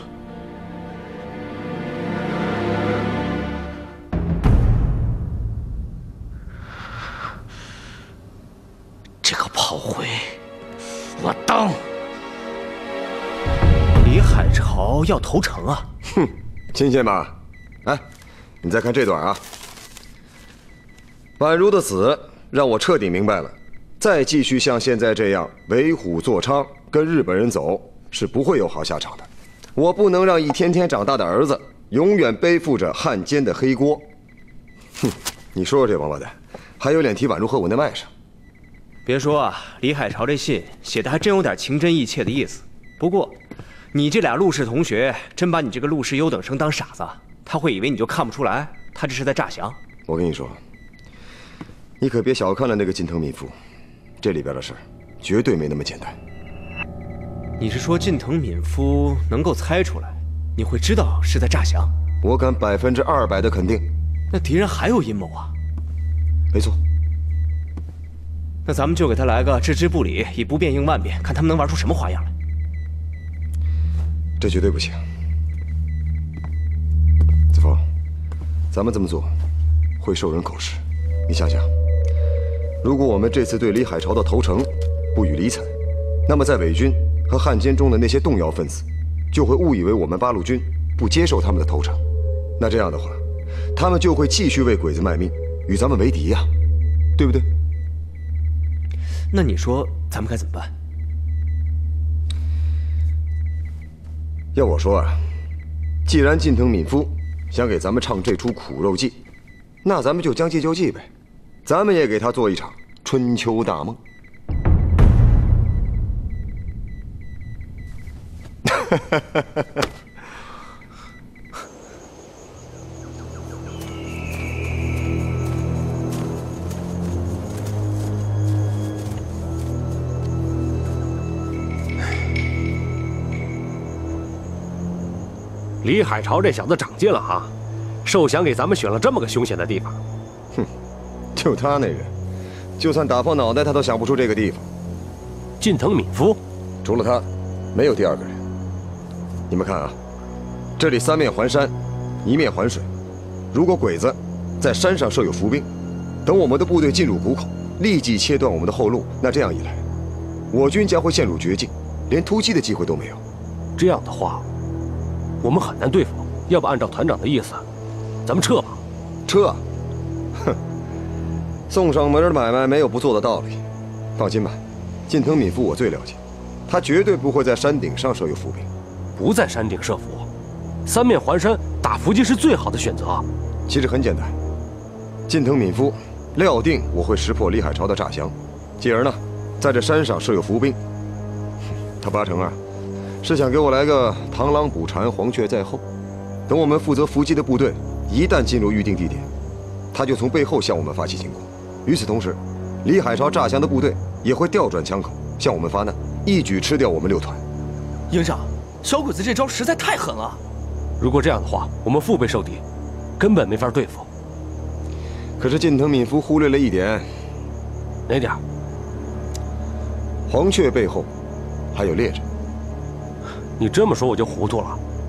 这个炮灰，我当。 李海潮要投诚啊！ 哼，新鲜吧？哎，你再看这段啊。宛如的死让我彻底明白了，再继续像现在这样为虎作伥，跟日本人走是不会有好下场的。我不能让一天天长大的儿子永远背负着汉奸的黑锅。哼，你说说这王八蛋，还有脸提宛如和我那麦上？ 别说啊，李海潮这信写的还真有点情真意切的意思。不过，你这俩陆氏同学真把你这个陆氏优等生当傻子，他会以为你就看不出来他这是在诈降。 我跟你说，你可别小看了那个近藤敏夫，这里边的事绝对没那么简单。 你是说近藤敏夫能够猜出来，你会知道是在诈降？ 我敢百分之二百的肯定。 那敌人还有阴谋啊？ 没错。 那咱们就给他来个置之不理，以不变应万变，看他们能玩出什么花样来。 这绝对不行。子枫，咱们这么做会受人口实。你想想，如果我们这次对李海潮的投诚不予理睬，那么在伪军和汉奸中的那些动摇分子，就会误以为我们八路军不接受他们的投诚。那这样的话，他们就会继续为鬼子卖命，与咱们为敌呀，对不对？ 那你说咱们该怎么办？ 要我说啊，既然近藤敏夫想给咱们唱这出苦肉计，那咱们就将计就计呗，咱们也给他做一场春秋大梦。哈哈哈哈哈！ 李海潮这小子长进了哈，受降给咱们选了这么个凶险的地方。 哼，就他那人，就算打破脑袋，他都想不出这个地方。 近藤敏夫， 除了他，没有第二个人。你们看啊，这里三面环山，一面环水。如果鬼子在山上设有伏兵，等我们的部队进入谷口，立即切断我们的后路，那这样一来，我军将会陷入绝境，连突击的机会都没有。 这样的话，我们很难对付。要不按照团长的意思，咱们撤吧。 撤？哼，送上门的买卖没有不做的道理。放心吧，近藤敏夫我最了解，他绝对不会在山顶上设有伏兵。 不在山顶设伏，三面环山，打伏击是最好的选择。 其实很简单，近藤敏夫料定我会识破李海潮的诈降，继而呢，在这山上设有伏兵。他八成啊，是想给我来个螳螂捕蝉，黄雀在后。等我们负责伏击的部队一旦进入预定地点，他就从背后向我们发起进攻。与此同时，李海潮诈降的部队也会调转枪口向我们发难，一举吃掉我们六团。 营长，小鬼子这招实在太狠了。 如果这样的话，我们腹背受敌，根本没法对付。 可是近藤敏夫忽略了一点。 哪点？ 黄雀背后还有猎人。 你这么说我就糊涂了。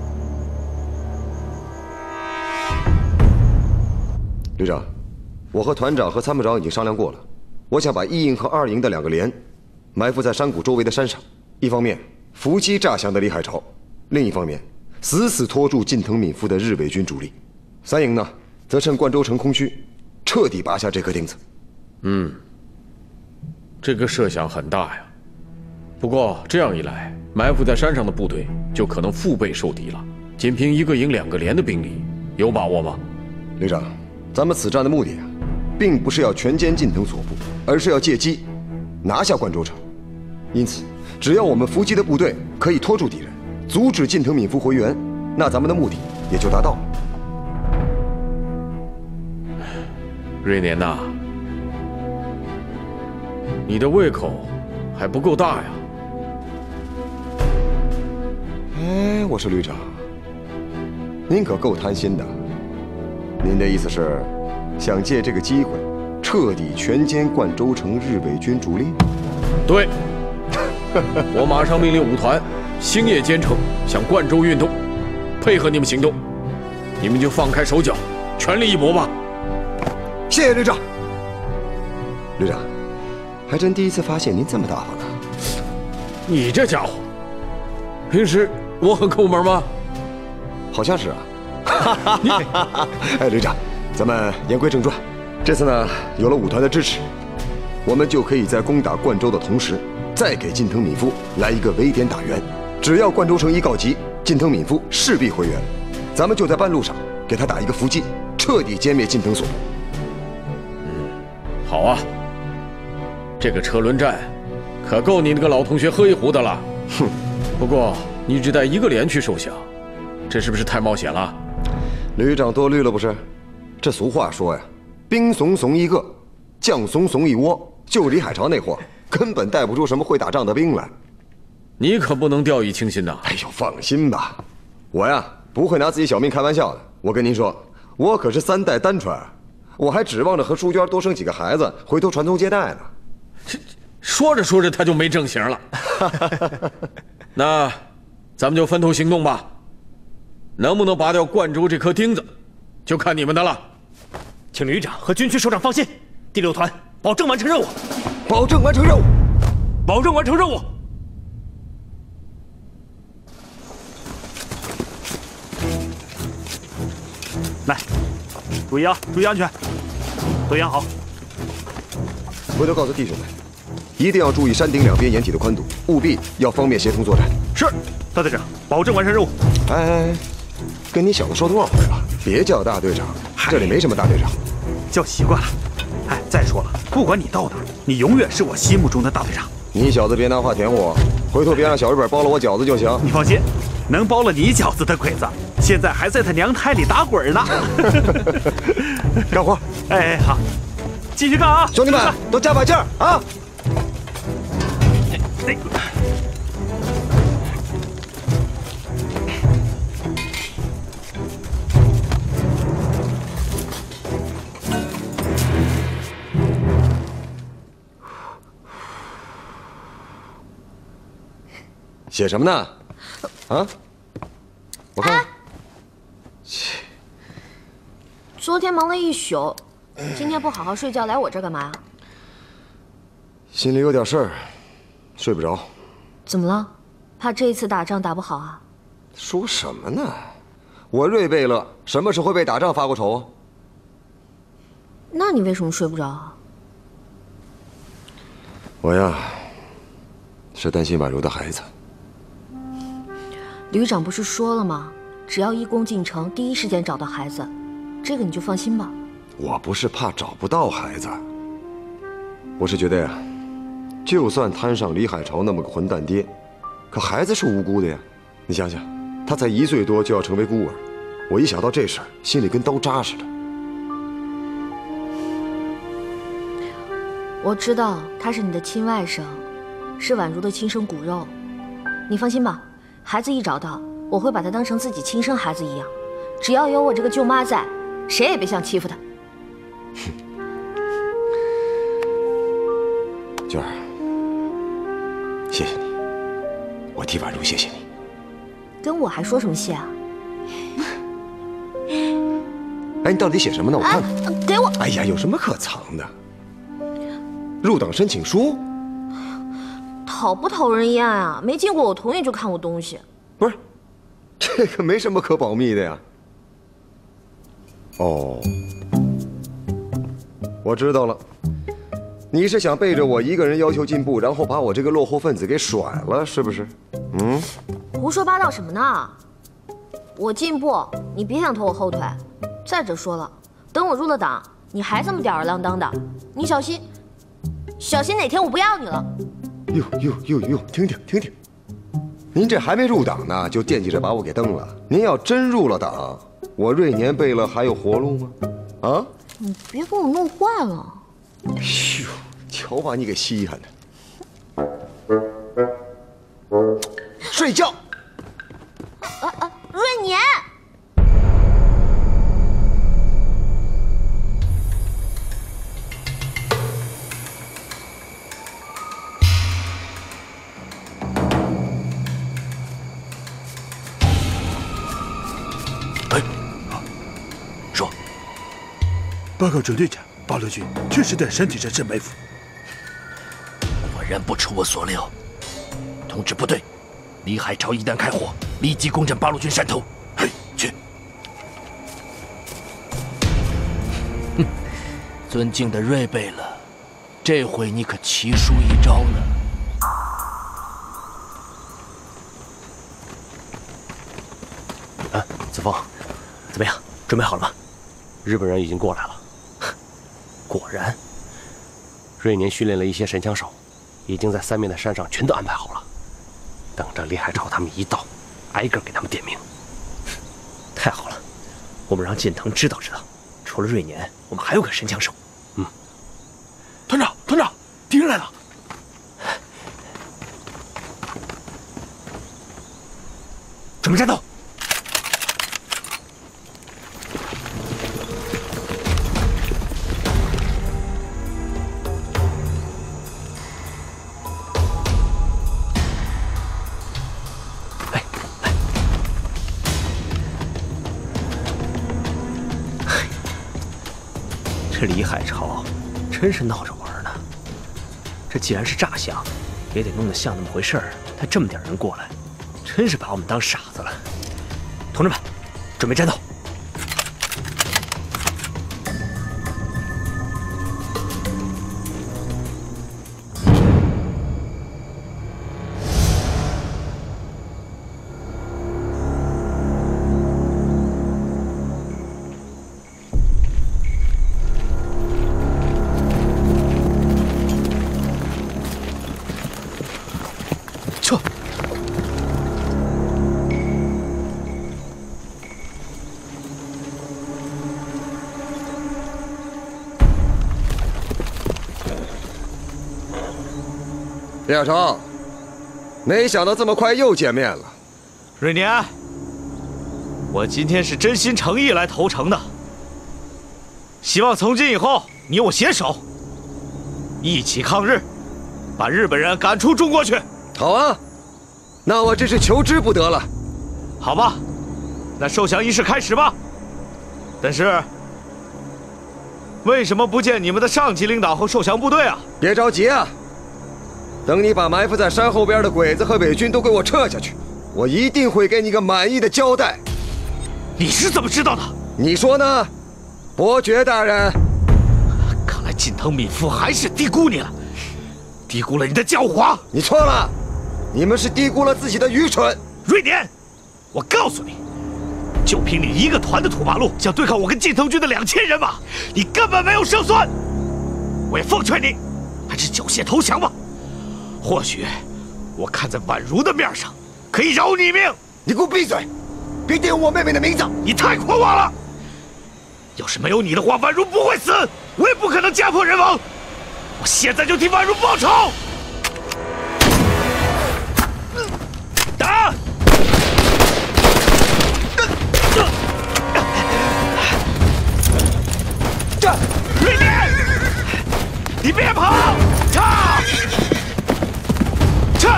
旅长，我和团长和参谋长已经商量过了，我想把一营和二营的两个连埋伏在山谷周围的山上，一方面伏击诈降的李海潮，另一方面死死拖住近藤敏夫的日伪军主力。三营呢，则趁灌州城空虚，彻底拔下这颗钉子。 嗯，这个设想很大呀。不过这样一来，埋伏在山上的部队就可能腹背受敌了。仅凭一个营两个连的兵力，有把握吗？ 旅长，咱们此战的目的啊，并不是要全歼近藤所部，而是要借机拿下灌州城。因此，只要我们伏击的部队可以拖住敌人，阻止近藤敏夫回援，那咱们的目的也就达到了。 瑞年呐，你的胃口还不够大呀。 哎，我说旅长，您可够贪心的。您的意思是，想借这个机会，彻底全歼灌州城日伪军主力？ 对，我马上命令五团星夜兼程向灌州运动，配合你们行动。你们就放开手脚，全力一搏吧。 谢谢旅长。旅长，还真第一次发现您这么大方啊！ 你这家伙，平时我很抠门吗？ 好像是啊。你，哎，旅长，咱们言归正传。这次呢，有了五团的支持，我们就可以在攻打灌州的同时，再给近藤敏夫来一个围点打援。只要灌州城一告急，近藤敏夫势必回援，咱们就在半路上给他打一个伏击，彻底歼灭近藤所部。 嗯，好啊。这个车轮战，可够你那个老同学喝一壶的了。 哼， 不过你只带一个连去受降，这是不是太冒险了？ 旅长多虑了不是？这俗话说呀，兵怂怂一个，将怂怂一窝。就李海潮那货，根本带不出什么会打仗的兵来。 你可不能掉以轻心呐！ 哎呦，放心吧，我呀不会拿自己小命开玩笑的。我跟您说，我可是三代单传，我还指望着和淑娟多生几个孩子，回头传宗接代呢。 这说着说着他就没正形了。那咱们就分头行动吧。能不能拔掉灌州这颗钉子，就看你们的了。 请旅长和军区首长放心，第六团保证完成任务， 保证完成任务， 保证完成任务。 来，注意啊，注意安全，都养好。 回头告诉弟兄们， 一定要注意山顶两边掩体的宽度，务必要方便协同作战。 是，大队长，保证完成任务。 哎哎哎，跟你小子说多少回了？别叫大队长，这里没什么大队长， 叫习惯了。哎，再说了，不管你到哪儿，你永远是我心目中的大队长。 你小子别拿话舔我，回头别让小日本包了我饺子就行。 你放心，能包了你饺子的鬼子，现在还在他娘胎里打滚呢。 干活！ 哎，好，继续干啊！ 兄弟们，都加把劲儿啊！ 哎。 写什么呢？啊？我看看。 切、啊！昨天忙了一宿，今天不好好睡觉，来我这儿干嘛呀？ 心里有点事儿，睡不着。 怎么了？怕这一次打仗打不好啊？ 说什么呢？我瑞贝勒什么时候被打仗发过愁啊？ 那你为什么睡不着啊？ 我呀，是担心婉柔的孩子。 旅长不是说了吗？只要一攻进城，第一时间找到孩子，这个你就放心吧。 我不是怕找不到孩子，我是觉得呀，就算摊上李海潮那么个混蛋爹，可孩子是无辜的呀。你想想，他才一岁多就要成为孤儿，我一想到这事儿，心里跟刀扎似的。 我知道他是你的亲外甥，是婉如的亲生骨肉，你放心吧。孩子一找到，我会把他当成自己亲生孩子一样。只要有我这个舅妈在，谁也别想欺负他。 娟儿，谢谢你，我替婉如谢谢你。 跟我还说什么谢啊？ 哎，你到底写什么呢？我看看。 啊、给我！ 哎呀，有什么可藏的？入党申请书。 讨不讨人厌啊？没经过我同意就看我东西， 不是，这个没什么可保密的呀。哦，我知道了，你是想背着我一个人要求进步，然后把我这个落后分子给甩了，是不是？嗯， 胡说八道什么呢？我进步，你别想拖我后腿。再者说了，等我入了党，你还这么吊儿郎当的，你小心，小心哪天我不要你了。 哟哟哟哟，听听听听，您这还没入党呢，就惦记着把我给蹬了。您要真入了党，我瑞年贝勒还有活路吗？啊！ 你别给我弄坏了。 哎呦，瞧把你给稀罕的！睡觉。 啊啊，瑞年。 报告准队长，八路军确实在山体上设埋伏。 果然不出我所料。通知部队，李海潮一旦开火，立即攻占八路军山头。 嘿，去。 哼，尊敬的瑞贝勒，这回你可奇输一招了。 啊，子枫，怎么样？准备好了吗？ 日本人已经过来了。 果然， 瑞年训练了一些神枪手，已经在三面的山上全都安排好了，等着李海潮他们一到，挨个给他们点名。 太好了，我们让近藤知道知道，除了瑞年，我们还有个神枪手。 嗯， 团长，团长，敌人来了！ 准备战斗！这李海潮真是闹着玩呢。这既然是诈降，也得弄得像那么回事儿。他这么点人过来，真是把我们当傻子了。同志们，准备战斗！ 李亚超，没想到这么快又见面了。 瑞年，我今天是真心诚意来投诚的，希望从今以后你我携手，一起抗日，把日本人赶出中国去。 好啊，那我真是求之不得了。 好吧，那受降仪式开始吧。但是，为什么不见你们的上级领导和受降部队啊？ 别着急啊，等你把埋伏在山后边的鬼子和伪军都给我撤下去，我一定会给你个满意的交代。 你是怎么知道的？ 你说呢，伯爵大人？ 看来近藤敏夫还是低估你了，低估了你的狡猾。 你错了，你们是低估了自己的愚蠢。 瑞典，我告诉你，就凭你一个团的土八路，想对抗我跟近藤军的两千人马，你根本没有胜算。我也奉劝你，还是缴械投降吧。或许，我看在宛如的面上，可以饶你一命。 你给我闭嘴！别玷污我妹妹的名字！ 你太狂妄了！要是没有你的话，宛如不会死，我也不可能家破人亡。我现在就替宛如报仇！打！瑞典，你别跑！撤！撤！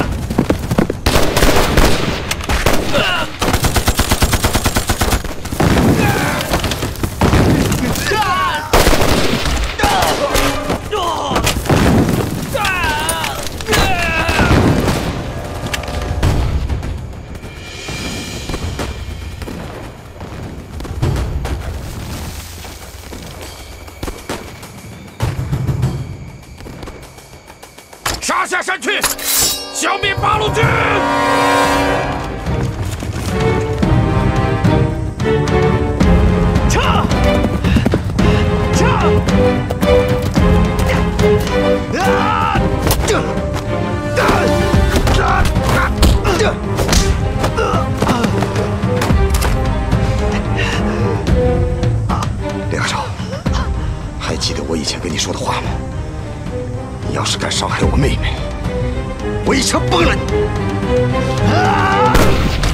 杀下山去，消灭八路军！ 撤！撤！啊！这！ 李亚超，还记得我以前跟你说的话吗？你要是敢伤害我妹妹，我一枪崩了你！啊！